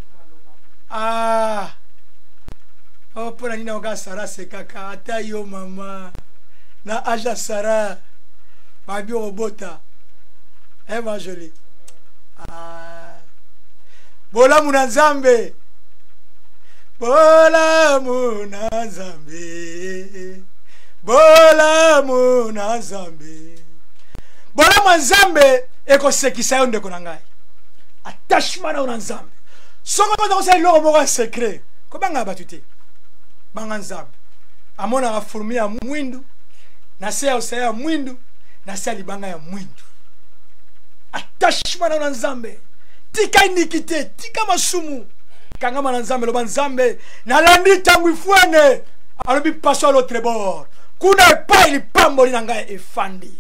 ah oh pona nina oka Sarah sekaka ata yo mama na age ya Sarah babi obota Eh ma joli. Ah. Bola muna nzambe. Bola muna nzambe. Bola muna nzambe. Bola muna nzambe eko sekisa yo ndeko na ngai. Attachement na nzambe. Soko to ko sa lo mo secret. Ko banga batute. Banga nzambe. Amona ga fourmi ya mwindu. Na se ya mwindu. Na se libanga ya mwindu. Attachement na nzambe. Tika iniquité, tika masumu. Kangama na nzambe lo banzambe. Na landi tangu ifuane. Alobi paso à l'autre bord. Kuna epa ili pambo li nanga efandi.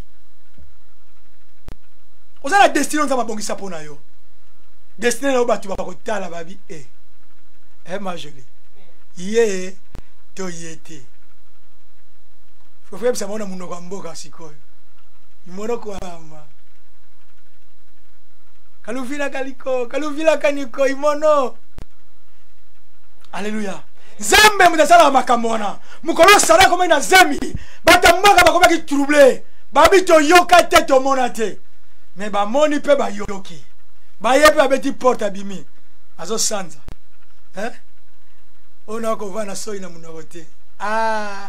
Oza la destinée nzamba bongisa pona yo. Destinée na obatu bakotala babi e. Eh ma joli. Ye to yete. Fofem sa mona munoko mboka sikoyo. Monoko ama. Kaluvila kaliko, kaluvila kaniko imono. Alléluia. Zambe mutasala makamona. Mukolo sala comme na zami. Batamaka bakoma ki troublé. Babi to yoka te to monate. Mais ba moni pe ba yoki. Ba yepe abeti porte abimi. Azo sanza. Hein? Ona ko vana so ina munogote. Ah.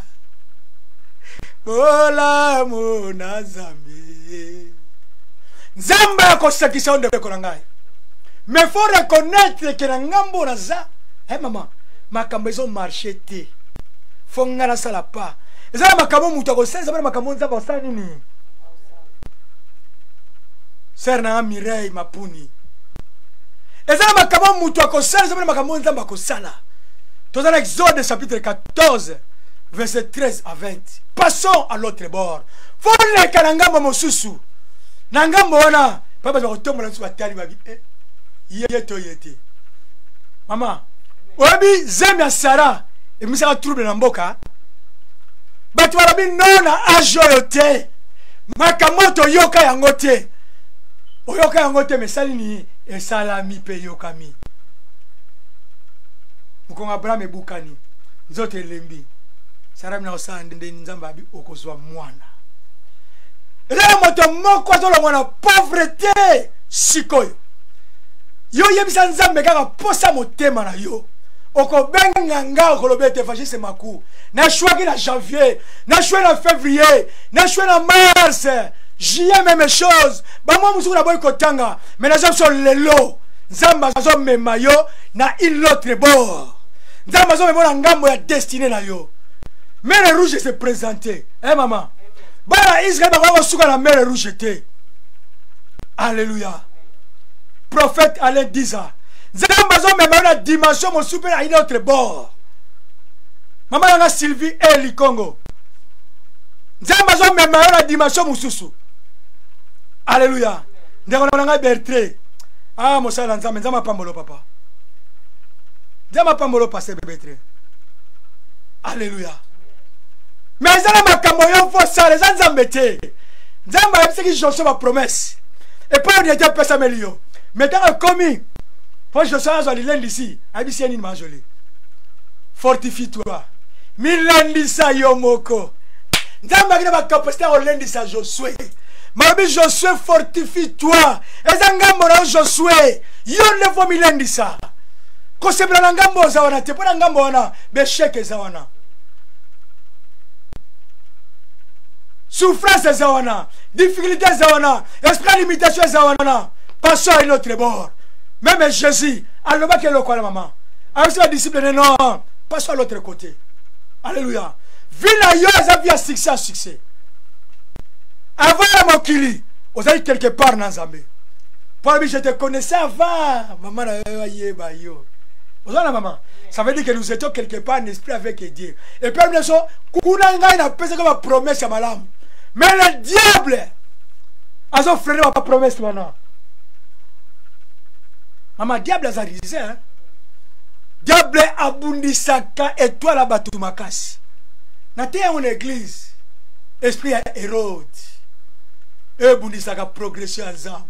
Bola muna zambe. Nzamba ko sekisa onde ko ngai. Mais faut reconnaître que na ngambo na za. Eh maman, makambo ezo marché te. Faut ngana sala pa. Eza makambo mutu ko senza bana makambo nzamba osala nini? Serna Mireille Mapuni. Eza makambo mutu ko senza bana makambo nzamba ko sala. Dans un Exode chapitre quatorze verset treize à vingt. Passons à l'autre bord. Faut le kanangamba mosusu. Nangambo wana papa za kotombola nsu batali babi eh yeto yete. Mama, obi zemi Sara e misaka trouble na mboka. Batu barabi nona ajo yote. Makamoto yoka yango te. Oyoka yango te mesali ni esalami pe yokami. Mukonga Abraham ebukani. Nzote lembi. Sara mina osande ndeni nzamba abi okozwa mwana. Ela moto moko azolo na pauvreté sikoyo. Yo yebisa nzambe kaka posa motema na yo. Oko benga nga kolobete fashise maku. Na chouaki na janvier, na choué na février, na choué na mars, juillet même chose. Ba moi musuku na boy kotanga, mais na jamso lelo. Nzamba zo mema yo na il autre bord. Nzamba zo mema ngambo ya destinée na yo. Mer rouge se présenter. Eh maman. Bana Israël ba suka na mer rouge te. Alléluia. Prophète Alain Diza. Nzamba zo mema na dimension mo super à une autre bord. Maman na Sylvie Eli Congo. Nzamba zo mema na dimension mususu. Alléluia. Ndeko na nga Bertré. Ah mosala nzamba nzamba pambolo papa. Nzamba pambolo passer Bertré. Alléluia. Mais ça n'a pas moyen pour ça les nzambe te. Nzamba c'est qui Joshua ma promesse. Et pas on était pas ça melio. Mais dans commis. Faut Joshua zo lilendi ici. Abisi ni majoli. Fortifie-toi. Milandi sa yomoko. Nzamba kina ba capacité o lendi sa Josué. Mabi Josué fortifie-toi. Eza ngambo na Josué. Yo ne fo milandi sa. Ko sebla na ngambo za wana te pona ngambo wana be sheke za wana. Souffrance za wana, difficulté za wana, esprit limitation za wana. Passons à notre bord. Même Jésus, alors que le quoi la maman. Avec sa disciple non, passons à l'autre côté. Alléluia. Vina yo za via succès à succès. Avant la mokili, vous avez quelque part dans Zambé. Pour lui je te connaissais avant, maman na yeba yo. Vous avez la maman. Ça veut dire que nous étions quelque part en esprit avec Dieu. Et puis nous sommes kuna ngai na pesa comme promesse à malam. Mais le diable a son frère ma promesse maintenant. Maman diable a risé hein. Diable abundisaka et toi la batu makasi. Na te en église. Esprit érode. Et bundisaka progression ensemble.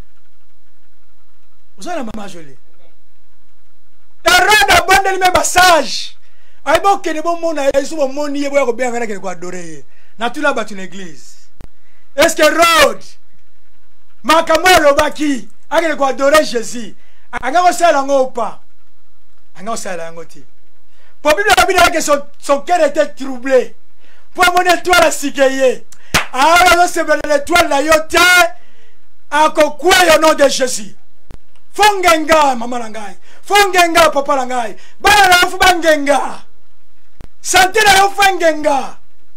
Vous avez la maman jolie. Hérode abandonne mes passages. Aïe bon que ne bon monde a sous mon moni et boire bien avec quoi adorer. Na tu la battu une église. Est-ce que Hérode makambo alobaki akele ko adorer Jésus anga kosala ngo pas anga kosala yango te po Bible abina que son son cœur était troublé po mon étoile asikeye alors c'est l'étoile la yote akokwa yo nom de Jésus fongenga mama langai fongenga papa langai bana na fu bangenga santé na yo fongenga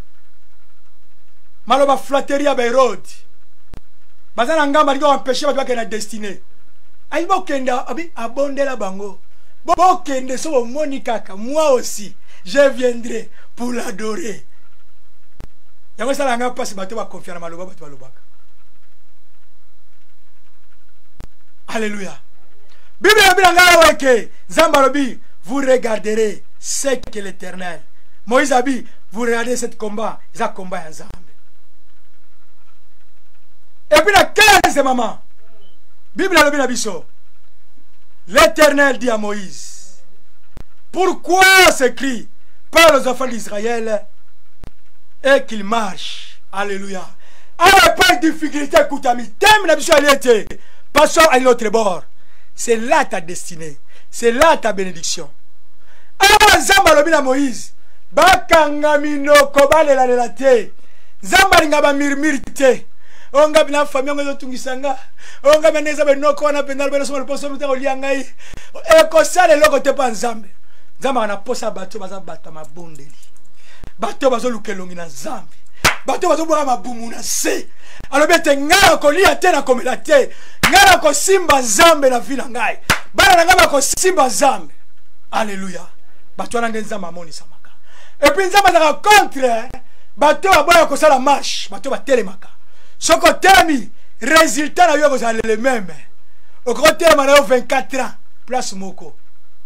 maloba flatterie à Beirut bazana ngamba liko empêcher ba ke na destinée ai bokenda abi abondela bango bokende so moni kaka moi aussi je viendrai pour l'adorer yango sala nga passe bato ba confiance maloba bato balobaka. Alléluia. Bible a dit Zambalobi, vous regarderez ce que l'Éternel. Moïse a dit, vous regardez ce combat, ils ont combat ensemble. Et puis la quinze maman. Bible a dit l'Éternel dit à Moïse, pourquoi s'écrit par les enfants d'Israël et qu'ils marchent. Alléluia. Alors pas de difficulté, écoute ami, thème la mission elle était. Passons à l'autre bord. C'est là ta destinée. C'est là ta bénédiction. Alors, Zamba lobina Moïse. Bakanga minoko balela lela te. Zamba linga ba mirmir te. Onga bina famille ngo tungisanga. Onga beneza benoko wana pendal beno so poso mutaka olianga yi. E ko sale loko te pa Nzambe. Nzamba na posa bato baza bata mabondeli. Bato bazo lukelongi na Nzambe. Bato bazo bwa mabumu na se. Alors bete ngala ko lia te na komela te. Ngala ko simba Nzambe na vina ngai. Bana ngaba ko simba Nzambe. Alléluia. Bato wana ngenzamba moni samaka. Et puis Nzamba za contre bato aboya ko sala marche, bato ba telemaka. Soko temi résultat na yo ko sala le même. Au côté na yo vingt-quatre ans place moko.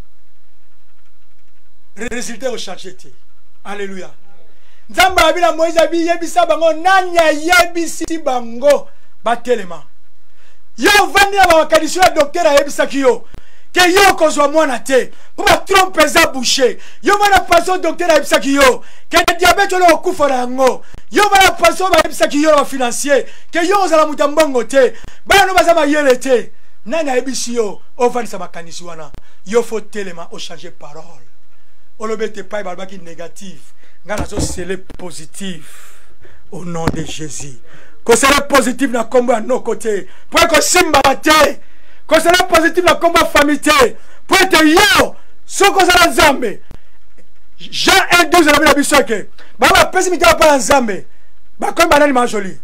Résultat au chargé te. Alléluia. Nzamba abina Moïse abi yebisa bango nanya yebisi bango batelema. Yo vandi na bakadisho ya docteur ayebisa kiyo ke yo kozwa mwana te pour ba tromper za boucher. Yo wana paso docteur ayebisa kiyo ke diabète lo okufa yango. Yo wana paso ba yebisa kiyo ba financier ke yo ozala mutambongo te. Bana no baza mayele te. Nanya yebisi yo ovandi sa makanisi wana. Yo faut telema o changer parole. Olobete pa balbaki négatif. C'est le positif au nom de Jésus. Que c'est le positif dans le combat à nos côtés. Pour que Simba te. Que c'est le positif dans le combat famille. Pour être yo. Ce que c'est la Zambé. Jean un douze la Bible a dit que. Bah ma pessimité va pas en Zambé. Bah comme banane ma jolie.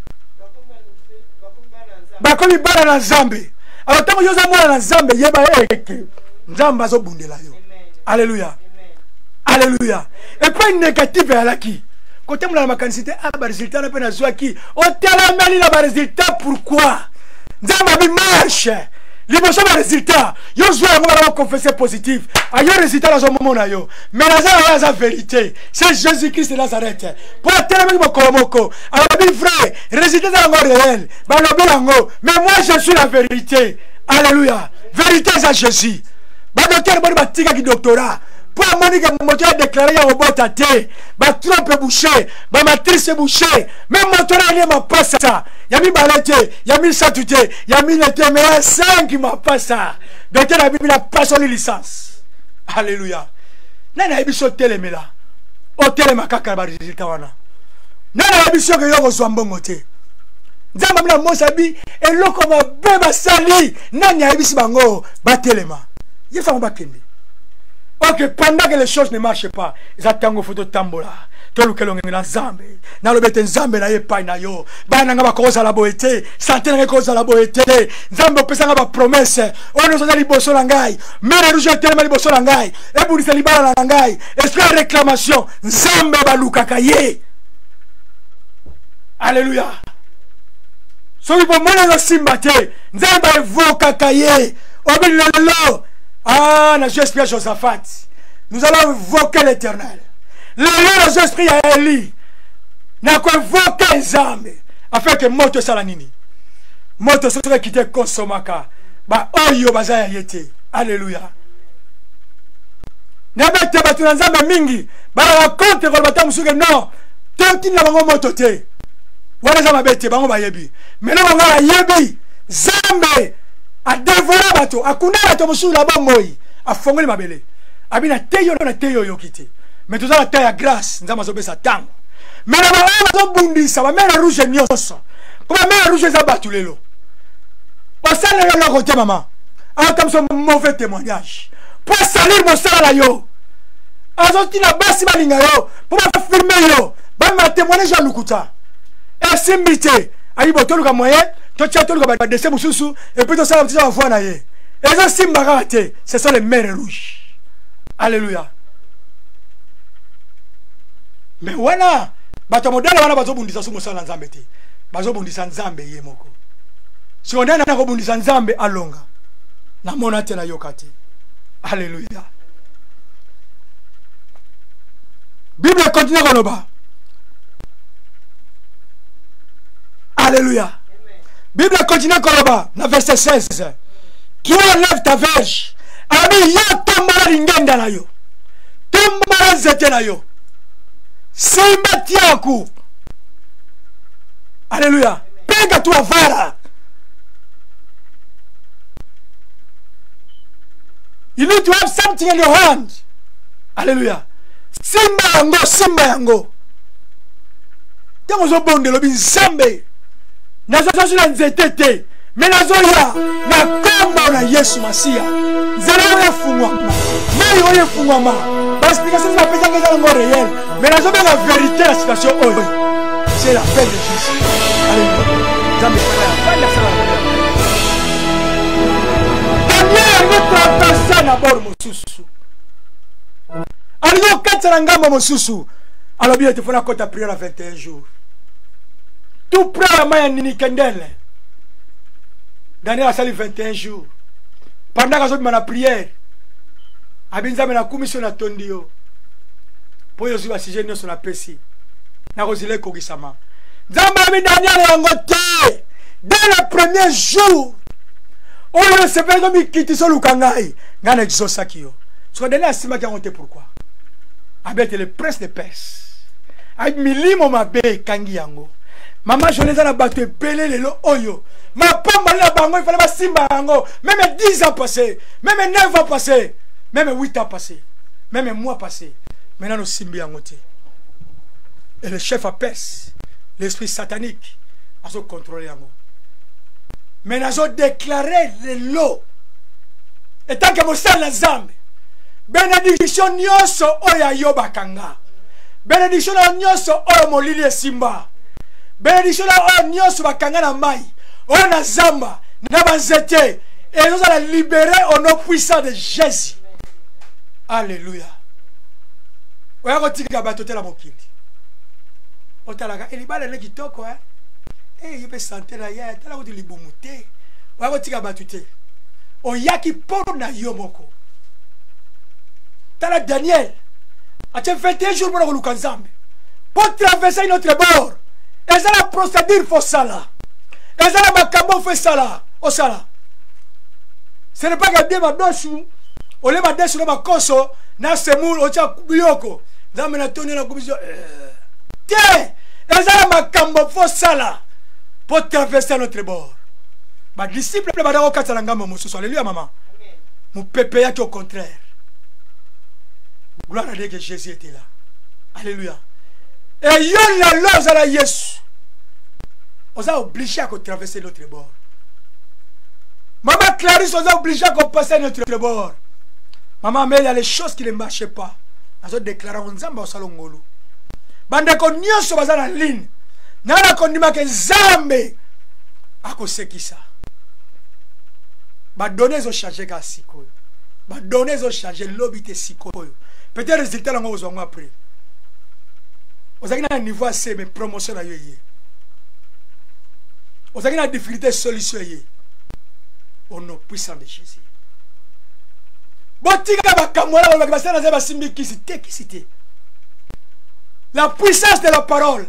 Bah comme il banane en Zambé. Alors tant que yo zamola en Zambé, yeba eke. Nzamba zo bundela yo. Alléluia. Alléluia. Et pas une négative à la qui. Quand on a ma quantité, ah, bah, résultat, on a peine à jouer qui. On t'a la mêlée, la résultat, pourquoi? Nzamba bi marche. L'émotion va résultat. Yo joue à moi, on confesser positif. Ailleurs, résultat, dans un moment, là, yo. Mais là, ça, la vérité. C'est Jésus-Christ de Nazareth. Pour la télé, mon colomoko. Alors, bi vrai. Résultat, dans le réel. Bah, le belango. Mais moi, je suis la vérité. Alléluia. Vérité, c'est Jésus. Bah, docteur, bon, bah, tika qui doctorat. Pour Monica Moto a déclaré à robot à thé, ma trompe bouchée, ma matrice bouchée, même mon tour m'a pas ça. Yami balete, yami satute, yami l'été, mais cinq qui m'a pas ça. Donc la Bible n'a pas son licence. Alléluia. Nana ebiso télé là. O télé makaka ba résultat wana. Nana ebiso que yo zo mbongo te. Nzamba mina mosabi et loko ma beba sali. Nana ebisi bango ba téléma. Yefa mba kende. Ok, pendant que les choses ne marchent pas, ils attendent au photo tambola. Tout le monde est dans Zambé. Dans le bête Zambé, na yepa na yo. Bana nga cause à la boété. Santé nga cause à la boété. Zambé pesa nga promesse. On nous a dit bosso langai. Mais rouge tellement li bosso langai. Et pour les libérer langai. Est-ce que réclamation Zambé baluka kaye. Alléluia. Soki pour moi na simbate. Zambé voka kaye. Obi lelo. Ah, nous esprit Josaphat. Nous allons invoquer l'Éternel. Nous esprit à Élie. Nous allons invoquer Nzambe. Afin que moto salanini. Moto soit quitté consomaka. Ba oyo bazaya yete. Alléluia. Nabete batu Nzambe mingi. Ba raconte ko batamu suke non. Tenti na bango moto te. Wana za mabete bango ba yebi. Mais na bango yebi. Zambe a dévorer bato akunda bato mosusu na bomoi afongoli mabele abina teyo na teyo yokite mais tout ça la terre grâce nzamba azopesa tango mais na bana bazobundisa ba mera rouge nyonso comme mera rouge za batu lelo osala yo na côté maman a comme son mauvais témoignage pour salir mon sala yo azoti na basi balinga yo pour ba filmer yo ba ma témoigner Jean Lukuta et simbité ayi botoluka moyen to tchatoluka ba dessin mususu et puis to sala petit enfant na ye et ça simbaka te ce sont les mers rouges. Alléluia. Mais wana bato modele wana bazobundisa sumo sala nzambe te bazobundisa nzambe ye moko si on na kobundisa nzambe alonga na mona te na yokati. Alléluia. Bible continue koloba. Alléluia. Bible continue koloba na verset seize. Qui enlève ta verge ami yo tomba lingenda na yo tomba zete na yo simba tiaku. Alléluia. Pega tua vara. You need to have something in your hand. Alléluia. Simba yango simba yango tango zo bonde lobi nzambe nazo zo na nzete te mais nazo ya na kombo na Yesu Masia nzela ya fungwa mais yo ya fungwa ma parce que ça na pesa ngeza ngo réel mais nazo be la vérité la situation oh c'est la paix de Jésus. Alléluia. Nzambe ya fanya sana Daniel notre personne à bord mosusu aliyo katana ngamba mosusu alobi ete fona kota prière à vingt et un jours tout près la maya nini kendele Daniel a sali vingt et un jours pendant que je na prière abinza na commission na tondio po yo ziba sujet nyo na pesi na kozile kogisama nzamba mi Daniel yango te dès le premier jour oyo se pelo mi kiti so lukangai ngana exosaki yo so Daniel asima ki yango te pourquoi avec le prince de Perse avec milimo mabe kangi yango mama joneza na bato pelé lelo oyo ma pamba na bango il fallait ba simba yango même dix ans passés même neuf ans passés même huit ans passés même mois passés maintenant nous simbi yango te et le chef à Perse l'esprit satanique a so contrôler yango mais nazo déclarer le lot et tant que mo sala zambe bénédiction nyonso oya yoba kanga bénédiction nyonso oyo molili simba bénédiction oyo nyonso bakanga na mai oyo na zamba na banzete et nous allons libérer au nom puissant de Jésus. Alléluia. Oya ko tika bato te la mokili otalaka elibala le kitoko hein eh yepe santé na ya tala ko libumuté oya ko tika bato te oyaki pona yo moko. Tala Daniel a vingt et un jours pour le Lukanzambe pour traverser notre bord. Et ça la procédure faut ça là. Et ça la macabo fait ça là. Au ça là. Ce n'est pas garder ma dosu. On les va dessus ma koso na semoul o tia bioko. Zambe na toni na commission. Tiens, et ça la macabo faut ça là pour traverser notre bord. Ma disciple ba dako katala ngamba mususu. Alléluia maman. Amen. Mon pépé yaki au contraire. Gloire à Dieu que Jésus était là. Alléluia. Et yon la lose à la Yesu. On a obligé à traverser notre bord. Maman Clarisse, on a obligé à passer notre bord. Maman, mais il y a les choses qui ne marchaient pas. On a déclaré en Zamba au salon Ngolo. Bande ko nyonso baza na ligne. Nana kondima ke Zambe. Ako seki ça. Ba donner zo changer ka sikoyo. Ba donner zo changer lobité sikoyo. Peut-être résultat là on va après. Vous avez un niveau assez mais promotion à yé. Vous avez une difficulté solution yé. Au nom puissant de Jésus. Botika ba kamola ba ba sana ba simbi kisite kisite. La puissance de la parole.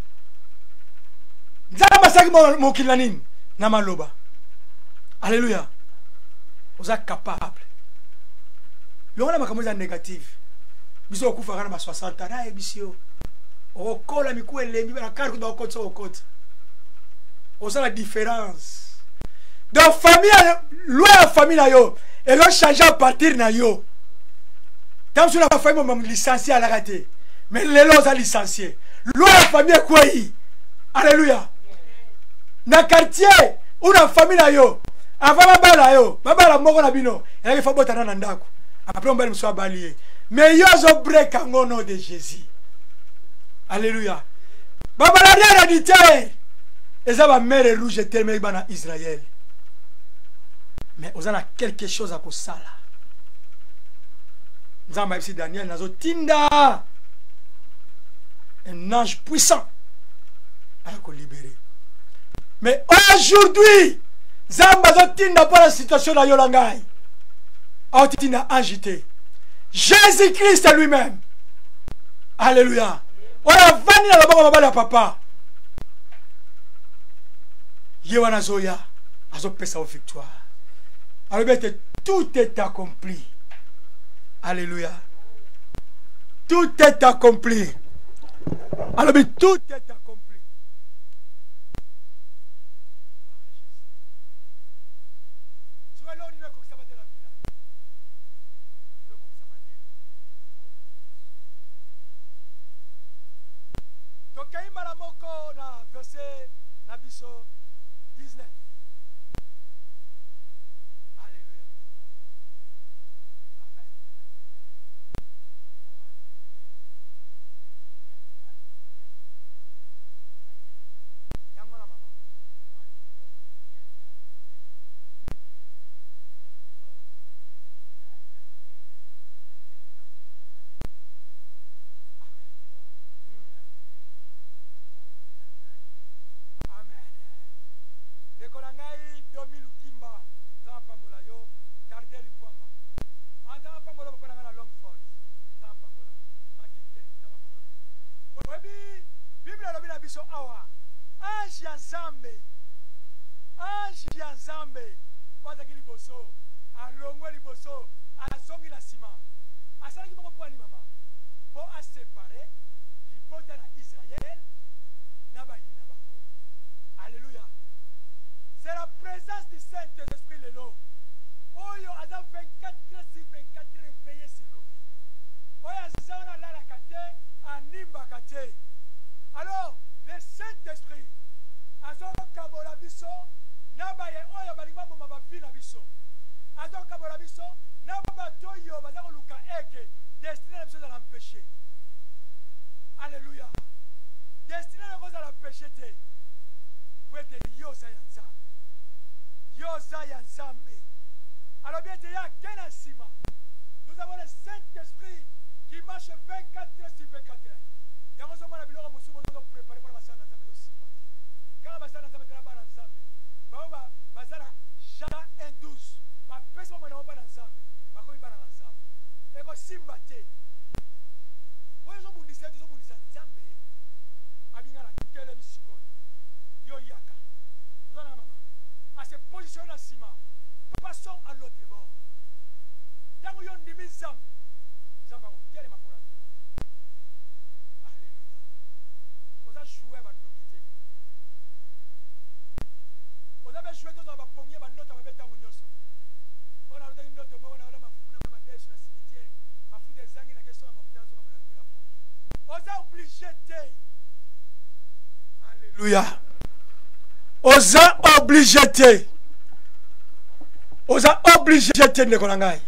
Nzala masaki mo kilanine na maloba. Alléluia. Vous êtes capable. L'on a ma négative. Biso okufa kana ma soixante ans ebisio. Okola miku elembi na carte ba okotso okotso. On sent la différence. donc famille loi ya famille na yo ezo changer à partir na yo tant sur la famille même licencié à la raté mais lelo za licencié loi ya famille quoi yi alléluia na quartier ou na famille na yo avant mabala yo mabala moko na bino il faut botana na ndako après on va me soit balié mais yo zo break au nom de Jésus alléluia babala héréditaire et ça va mère rouge tellement bana Israël mais on a quelque chose à kosala nzamba ici Daniel nazo tinda un ange puissant à ko libérer mais aujourd'hui nzamba zo tinda pour la situation na yolangai a tinda agité Jésus-Christ lui-même alléluia on a vani na loboko mabala papa yewana zoya azo pesa au victoire. Alors tout est accompli. Alléluia. Tout est accompli. Alors tout est accompli. Donc il m'a moko na verset na biso dix-neuf. Ange ya Nzambe ange ya Nzambe wazaki liboso alongwe liboso azongi na sima asalaki bongo mpo ani mama mpo asepare libota na Israël na bayini na bango. Alléluia. C'est la présence du Saint-Esprit lelo oyo aza vingt-quatre heures sur vingt-quatre heures veillé sur nos vies oyo aza wana alalaka te animbaka te. Alors le Saint-Esprit azokabola biso na baye oyo balingi baboma bavi na biso azokabola biso na bato oyo baza koluka eke destiné na biso ezala mpéché. Alléluia. Destiné na kozala péché te po ete yo oza ya Nzambe yo oza ya Nzambe alobi ete ye ake na nsima. Nous avons le Saint-Esprit qui marche vingt-quatre heures sur vingt-quatre heures. Yango ozomona biloko mosusu bozopréparé mpona basala na Nzambe ezosimba te kaka basala na Nzambe tala bana Nzambe bango bazala Jean un douze bapesi bamona bango bana Nzambe bakomi bana na Nzambe ekosimba te oyo ezobundisa ete ezobundisa Nzambe ye abingana telemi sikoyo yo yaka ozana mama ase positionne na nsima. Passons à l'autre bord. Ntango yo ndimi Nzambe Nzambe akotelema mpo na bino. Alléluia. Oza jouer bandoki te oza be jouer toza bapongie bandoto mabe ntango nyonso ona lotaki ndoto moko na ola mafuna ma madesu na cimetière mafuta ezangi na keso ya mafuta nazonga bona longi na pongi oza obligé te. Alléluia. Oza obligé te oza obligé te ndeko na ngai.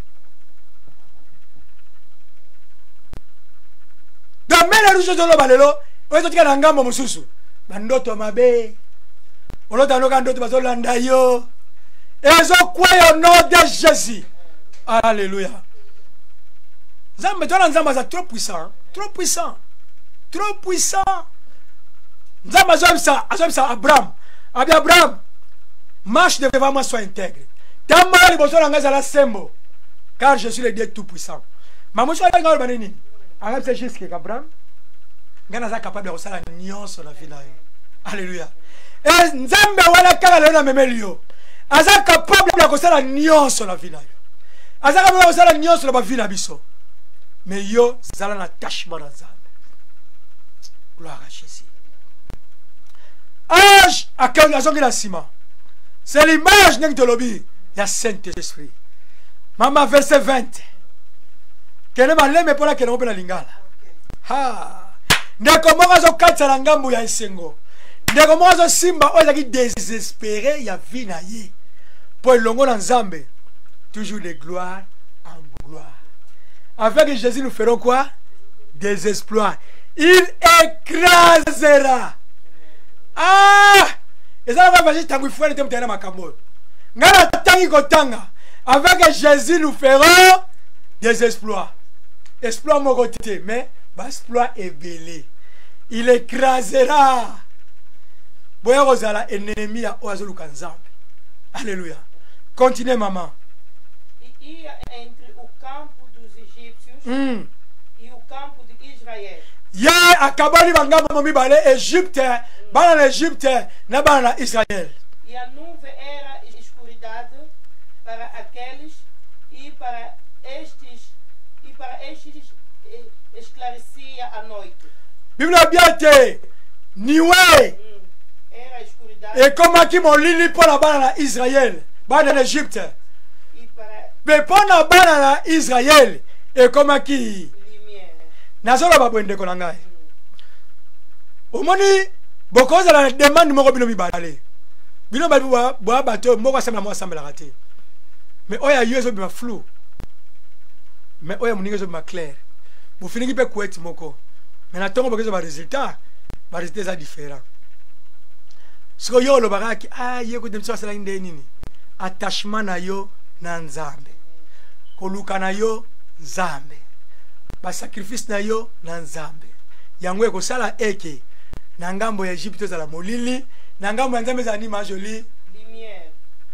Donc mele ruso toloba lelo oyo totika na ngambo mosusu bandoto mabe olota noka ndoto bazolanda yo ezokweya au nom de Jésus. Alléluia. Nzambe tona Nzambe aza trop puissant trop puissant trop puissant. Nzambe azobisa azobisa Abraham abi Abraham marche devant moi, sois intègre. Tamba liboso na ngai ezala sembo car je suis le Dieu tout puissant. Mamuso ya ngai banini Abraham c'est juste que Abraham ngana za capable de kosala nyonso na vie na yo. Alléluia. Et Nzambe wala kaka lelo na memeli yo aza capable de kosala nyonso na vie na yo aza capable de kosala nyonso na ba vie na biso mais yo zala na attachement na Nzambe. Gloire à Jésus. Ange akanga azongi na sima C'est l'image de lobby. Il y a Saint-Esprit. Maman, verset vingt. Kene maleme pour la kene ope la lingala. Ha. Ndeko moko zo katsa na ngambu ya esengo. Ndeko moko zo simba oza ki désespéré ya vie na ye. Pour longo na Nzambe. Toujours de gloire en gloire. Avec Jésus nous ferons quoi? Des exploits. Il écrasera. Ah! Et ça va faire tangu fouet de mtena makambo. Ngana tangi kotanga. Avec Jésus nous ferons des exploits. Exploit mon côté, mais l'exploit est belé. Il écrasera. Boya rozala ennemi à oazolu kanzambe. Alléluia. Continuez maman. E ia entre o campo dos egípcios Mm. e o campo de Israel. Ya akabali bangambo momi bale Égypte, bana na Égypte, na bana na Israël. E a nuvem era escuridade para aqueles e para estes e para estes eh, esclarecia a noite. Biblia biate niwe Hum. Era escuridade e komaki molili pona bana na Israël, bana na Égypte. e para Mais pona bana na Israël e komaki lumière. nazola babwende ko na ngai. Omoni bokoza la demande moko bino mibale. Bino ba bwa bwa bato moko asembla mo asembla raté. Mais oya yeso bima flou. Mais oya muninga zo bima clair. Bo finiki pe kweti moko. Mais na tongo bokezo ba résultat, ba résultat za différent. Siko yo lo baraki ah yeko demso asala inde nini. Attachement na yo na Nzambe. Koluka na yo Nzambe. Ba sacrifice na yo na Nzambe. Yango eko sala eke na ngambo ya Egypte za la molili, na ngambo ya Nzambe za ni majoli. Lumière.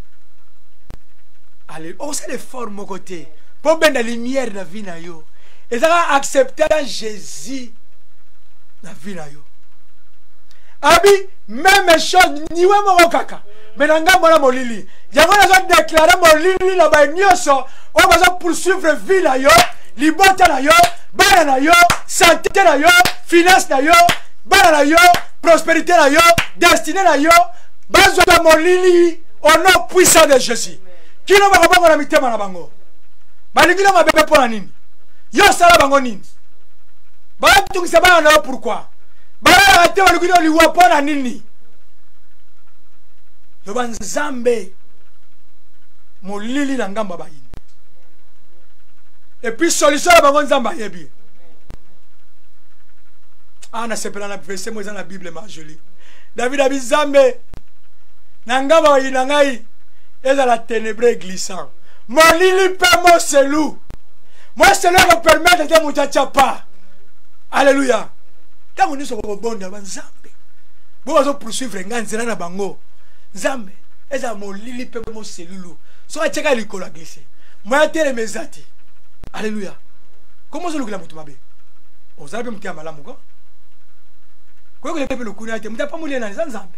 Allez, on sait les formes au côté. Pour ben la lumière na vie na yo. Et ça va accepter Jésus na vie na yo. Abi même chose niwe moko kaka. Mais na ngambo na molili. Yango na zo déclarer molili na ba nyoso, on va poursuivre vie na yo, liberté na yo, bana na yo, santé na yo, finance na yo, bana na yo, prospérité na yo, destinée na yo, bazwa molili au nom puissant de Jésus. Kino ba bango na mitema na bango. Balingi na mabebe pona nini? Yo sala bango nini? Ba tungisa bana na pourquoi? Ba ate balingi na liwa pona nini? Yo banzambe molili na ngamba ba yini. Et puis solution la bango nzamba yebi. Ah na sepela na verset mo dans la Bible ma jolie. David abizambe na ngamba yini ngai eza la ténébré glissant. Molili pe mo selou. Moi selou me permettre de mutacha pa. Alléluia. Tango niso ko bonda banzambe. Bo bazo poursuivre nganzela na bango. Nzambe eza molili pe mo selulu. So acheka likolo glissé. Moi tere mezati. Alléluia. Comment ça le mutu mabe? O zabe mutu ya malamu ko? Ko ko lepe le kuna ate mutu pa muli na Nzambe.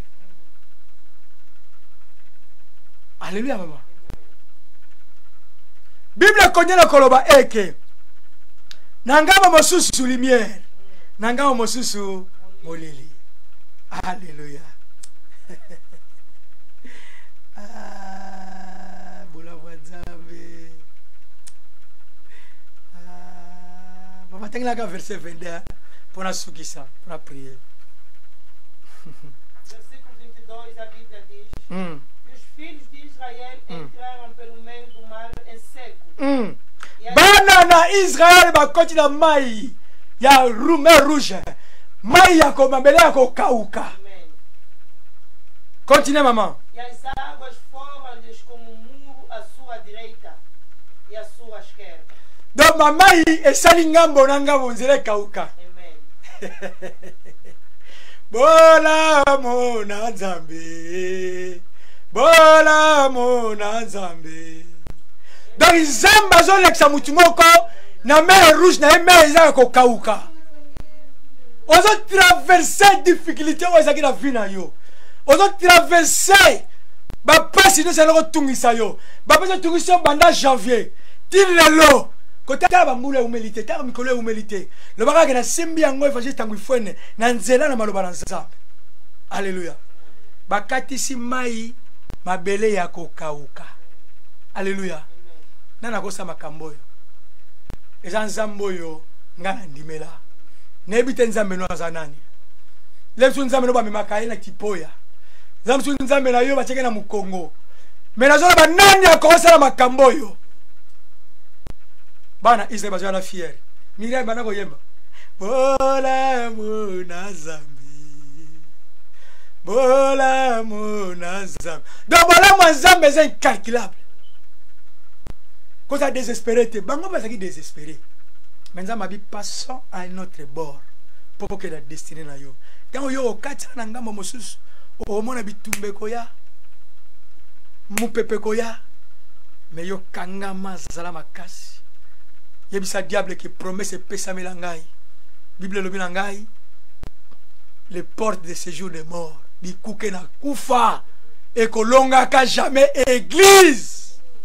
Alléluia maman. Bible connaît la koloba eke. Nangama mosusu lumière. Nangama mosusu molili. Alléluia. Ah, bola Nzambe. Ah, maman tenga la verset vingt-deux pour la soukisa, pour la prière. Versículo vinte e dois, a Bíblia diz: Mm. E os filhos de Israel entraram pelo meio do mar em seco. Mm. E a- Bana na Israël ba koti na mai ya rume rouge. Mai ya ko mambele ya ko kauka. Amém. Continue maman. E as águas foram-lhes como um muro à sua direita e à sua esquerda. Donc mamai esali ngambo na ngambo nzele kauka. Amém. Bola mona Nzambe. Bola mona Nzambe. Donc Nzamba zo leksa mutu moko na mer rouge na mer za ko kauka. Ozo traverser difficulté ozo ki na vie na yo. Ozo traverser ba pasi no sala ko tungisa yo. Ba pasi tungisa banda janvier. Til lelo. Côté ba mbula humilité, ta mikolo humilité. Le baraga na simbi yango efaje tangu ifwene na nzela na maloba na Nzambe. Alléluia. Bakati si mai mabele ya kokauka. Alléluia. Nana kosa makamboyo. Eza nzambe oyo nga na ndimela. Nebite nzambe no azanani. Lemsu nzambe no ba memaka na kipoya. Lemsu nzambe na yo ba cheke na mukongo. Mena zona ba nani akosa na makamboyo. Bana Israel bazwa na fier. Mira bana ko yemba. Bola muna zambi. Bola muna zambi. Donc bola muna zambi c'est incalculable. Quand ça désespéré, te bango ba qui désespéré. Maintenant ma vie passons à un autre bord pour que la destinée na yo. Quand yo okatsa na ngambo mosusu, o mona bitumbe koya. Mu pepe koya. Mais yo kangama zala makasi. Yebisa diable qui promet ses pesa melangai. Bible lobi nangai. Les portes de séjour des morts. Di kuke na kufa. Et kolonga ka jamais église.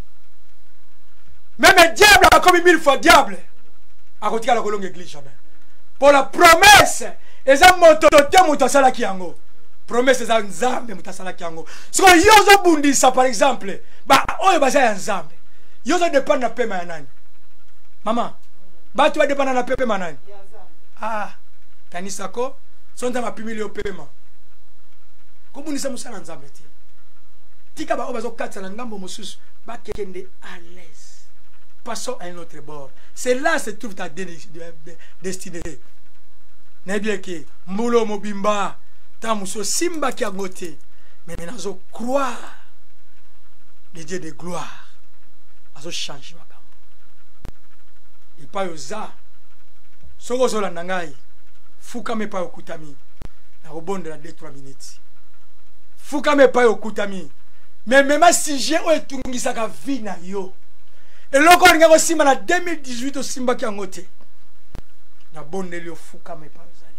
Même le diable a commis mille fois diable. A côté de la colonne église jamais. Pour la promesse, et ça mototé mutasala kiango. Promesse ça nzambe mutasala kiango. So yozo bundi ça par exemple. Ba oyo ba za nzambe. Yozo dépend na pema ya nani? Maman. Ba tu dépend na pema nani? Ah, kanisa ko sonda mapimili yo pema. Ko bundi sa musala nzambe ti. Tika ba obazo katsa na ngambo mosusu ba kende à l'aise. Passons à un autre bord. C'est là que se trouve ta destinée. N'est bien que Moulo Mobimba, Tamuso Simba qui a goté. Mais maintenant, je crois les dieux de gloire. Je change ma gamme. Il pas yosa. Soko zola nangai. Fuka me pa okutami. Na rebonde la deux trois minutes. Fuka me pa okutami. Mais même si j'ai oetungisa ka vina yo. Et là, quand on a simba na deux mille dix-huit au simba qui a ngoté. Na bonne lio fuka me pa zali.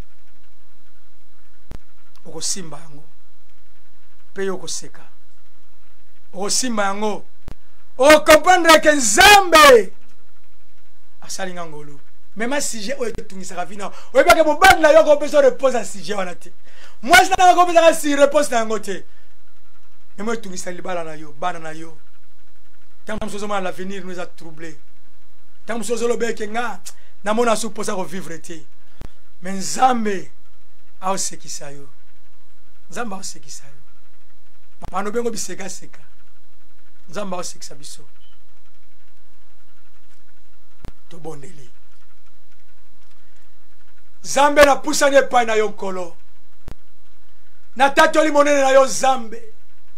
Oko simba yango. Pe yoko seka. Oko simba yango. O comprendre que Nzambe asali ngangolo. Même si j'ai o etungisa ka vina. O ba ke mo bag na yo ko beso repose à sujet wana te. Moi je na ko beso si repose na ngoté. Mais moi etungisa libala na yo, bana na yo. Tant que nous l'avenir nous a troublés. Tant que nous avons kenga, na mona supposé revivre été. Mais Nzambe a aussi qui ça yo. Nzambe a aussi qui ça yo. Pano bengo biseka seka. Nzambe a aussi qui ça biso. To bondeli. Nzambe na pusanye pa na yo nkolo. Na tatoli monene na yo Nzambe.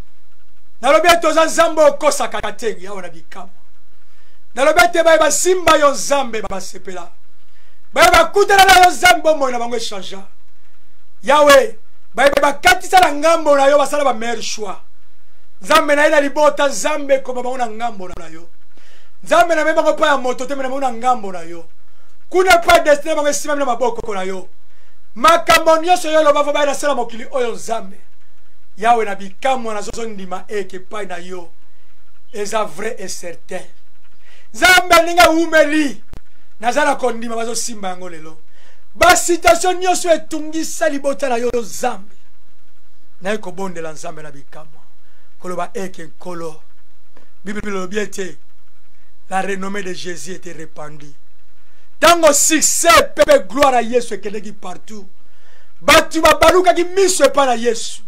Nalobi toza Nzambe okosa katengi ya wana bikamo. Nalobi te ba ba simba yo Nzambe ba sepela. Ba ba kutela na yo Nzambe mo na bango changer. Yawe ba ba katisa na ngambo na yo basala ba meilleur choix. Nzambe na ina libota Nzambe ko ba na ngambo na yo. Nzambe na mema ko pa ya moto te na na ngambo na yo. Kuna pa destiny bango sima na maboko ko na yo. Makambo nyonso yo lo ba ba na sala mokili oyo Nzambe. Yawe na bikamu na zozo ndima eke pa na yo. Eza vrai et certain. Nzambe ninga umeli. Nazala kondima bazo simba yango lelo. Ba situation nyonso etungisa libota na yo Nzambe. Na eko bonde la Nzambe na bikamu. Koloba eke nkolo. Bible le biete. La renommée de Jésus était répandue. Tango succès pepe gloire à Yesu ekeleki partout. Batu babaluka ki miso pa na Yesu.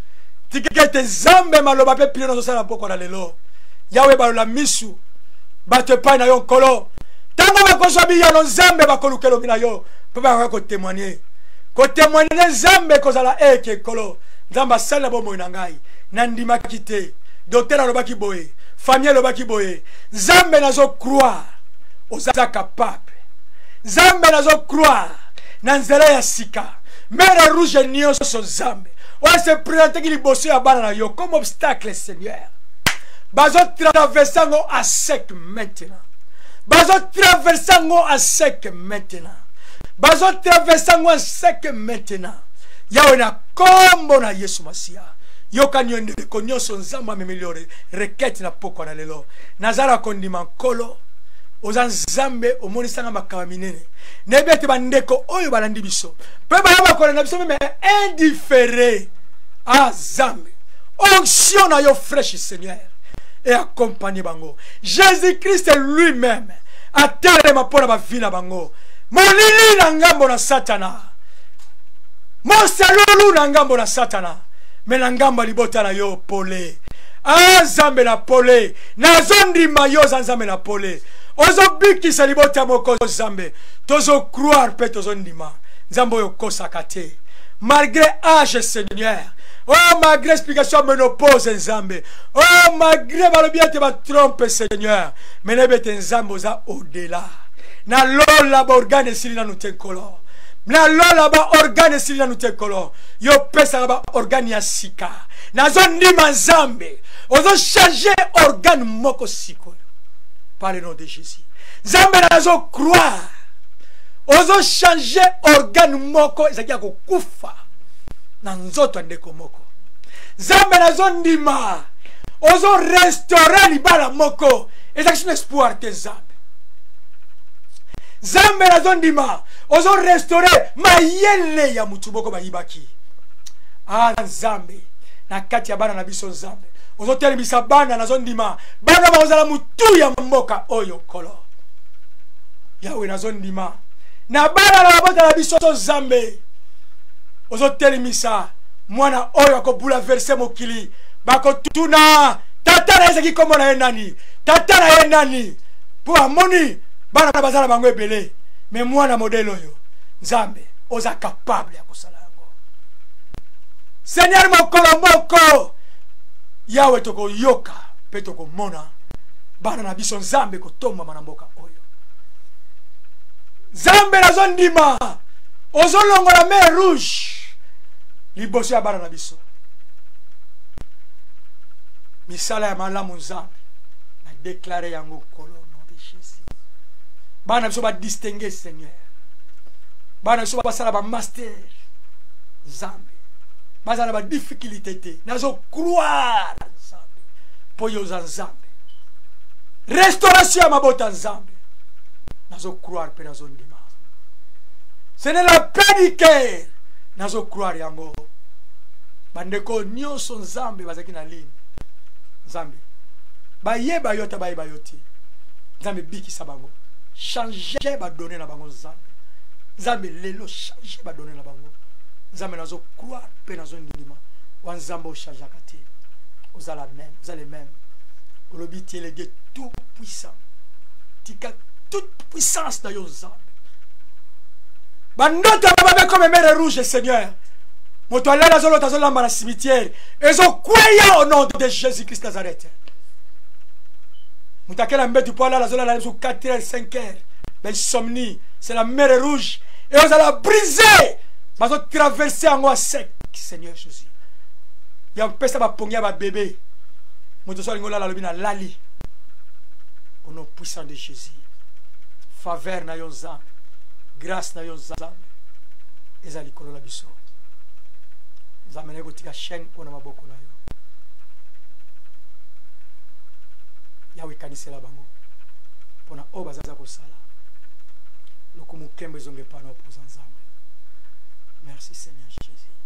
Tikete Nzambe maloba pe pilo na sala poko na lelo. Yawe balola misu. Bate pa na yo nkolo. Tango bakozwa biya no Nzambe bakolukelo na yo. Pe ba ko témoigner. Ko témoigner Nzambe kozala eke nkolo. Nzamba sala bomo na ngai. Na ndima kite. Docteur alobaki boye. Famille alobaki boye. Nzambe nazo croire. Oza capable. Nzambe nazo croire. Na nzela ya sika. Mère rouge nyoso so Nzambe. On se présente qu'il bosse à bana yo comme obstacle Seigneur. Bazo traversango à sec maintenant. Bazo traversango à sec maintenant. Bazo traversango à sec maintenant. Yawe na kombo na Yesu Masia. Yo kanyonde konyoso Nzamba memeliore requête na poko na lelo. Nazara kondima nkolo. Oza Nzambe omoni sanga makama minene. Nebete bandeko oyo balandi biso. Pe ba yaba kola na biso meme indifféré. Ah Nzambe. onction na yo fraîche Seigneur et accompagner bango. Jésus-Christ lui-même a telema pona ba vie na bango. Molili na ngambo na Satana. Mosalulu na ngambo na Satana. Mais na ngambo libota na yo pole. Ah Nzambe na pole. Na zondima yo Nzambe na pole. Ozo bikisa libota moko Nzambe. Tozo croire pe tozo ndima. Nzambe yo kosaka te. Malgré âge Seigneur. Oh malgré explication menopause Nzambe. Oh malgré balobia te ba trompe Seigneur. Menebete Nzambe oza au-delà. Na lola ba organe sili na nutenkolo. Na lola ba organe sili na nutenkolo. Yo pesa ba organe ya sika. Na zo ndima Nzambe. Ozo changer organe moko siko. Par le nom de Jésus. Nzambe na zo croire. Ozo changer organe moko ezaki ya kokufa. Na nzoto ndeko moko. Nzambe na zo ndima. Ozo restaurer libala moko. Ezaki un espoir te Nzambe. Nzambe na zo ndima. Ozo restaurer mayele ya mutu moko bayibaki. Ah Nzambe. Na kati ya bana na biso Nzambe. Ozo telemisa bana na zo ndima. Bana ba ozala mutu ya mboka oyo kolo. Yawe na zo ndima. Na bana na bota na biso Nzambe. Ozo telemisa mwana oyo akobula verse mokili. Bako tuna tata na ezaki komo na enani. Tata na enani. Po amoni bana na bazala bango ebele. Mais mwana modelo yo Nzambe oza capable ya kosala yango. Seigneur mokolo moko Yawe toko yoka pe toko mona bana na biso Nzambe kotomba na mboka oyo. Nzambe na zondima ozo longola mer rouge liboso ya bana na biso. Misala ya malamu Nzambe na déclarer yango kolo nom de Jésus. Bana biso ba distinguer Seigneur. Bana biso ba sala ba master Nzambe. Bazala ba difficulté te. Nazo croire Nzambe. Poyo za Nzambe. Restauration ya mabota Nzambe. Nazo croire pe nazo ndima. Ce n'est la panique. Nazo croire yango. Bandeko nyonso Nzambe bazaki na ligne. Nzambe. Ba yeba yota ba yeba yoti. Nzambe biki sabango. Changer ba donner na bango Nzambe. Nzambe lelo changer ba donner na bango. Nzambe nazo croire pe nazo ndima. Wa Nzambe o changer kati. Ozala même, ozala même. Olobi ti le Dieu tout puissant. Tika toute puissance na yo Nzambe. Bandota ba comme mer rouge Seigneur. Moto ala nazo lota zo lamba na cimetière. Ezo kwaya au nom de Jésus-Christ Nazareth. Moutakela mbetu po ala nazo la sur quatre heures cinq heures. L'insomnie, c'est la mer rouge. Et on va la briser. Parce qu'on traverser en moi sec, Seigneur Jésus. Il y a un peu ça va pogner ma bébé. Moi, je suis là, la lali. Au nom puissant de Jésus. Faveur na yon Nzambe. Grâce na yon Nzambe. Ezali kolo la biso. Nzambe na kotika chaîne pona maboko na yo. Yawe kanisela bango. Pona oba zaza kosala. Lokumu kembe zonge pana opozan Nzambe. Merci Seigneur Jésus.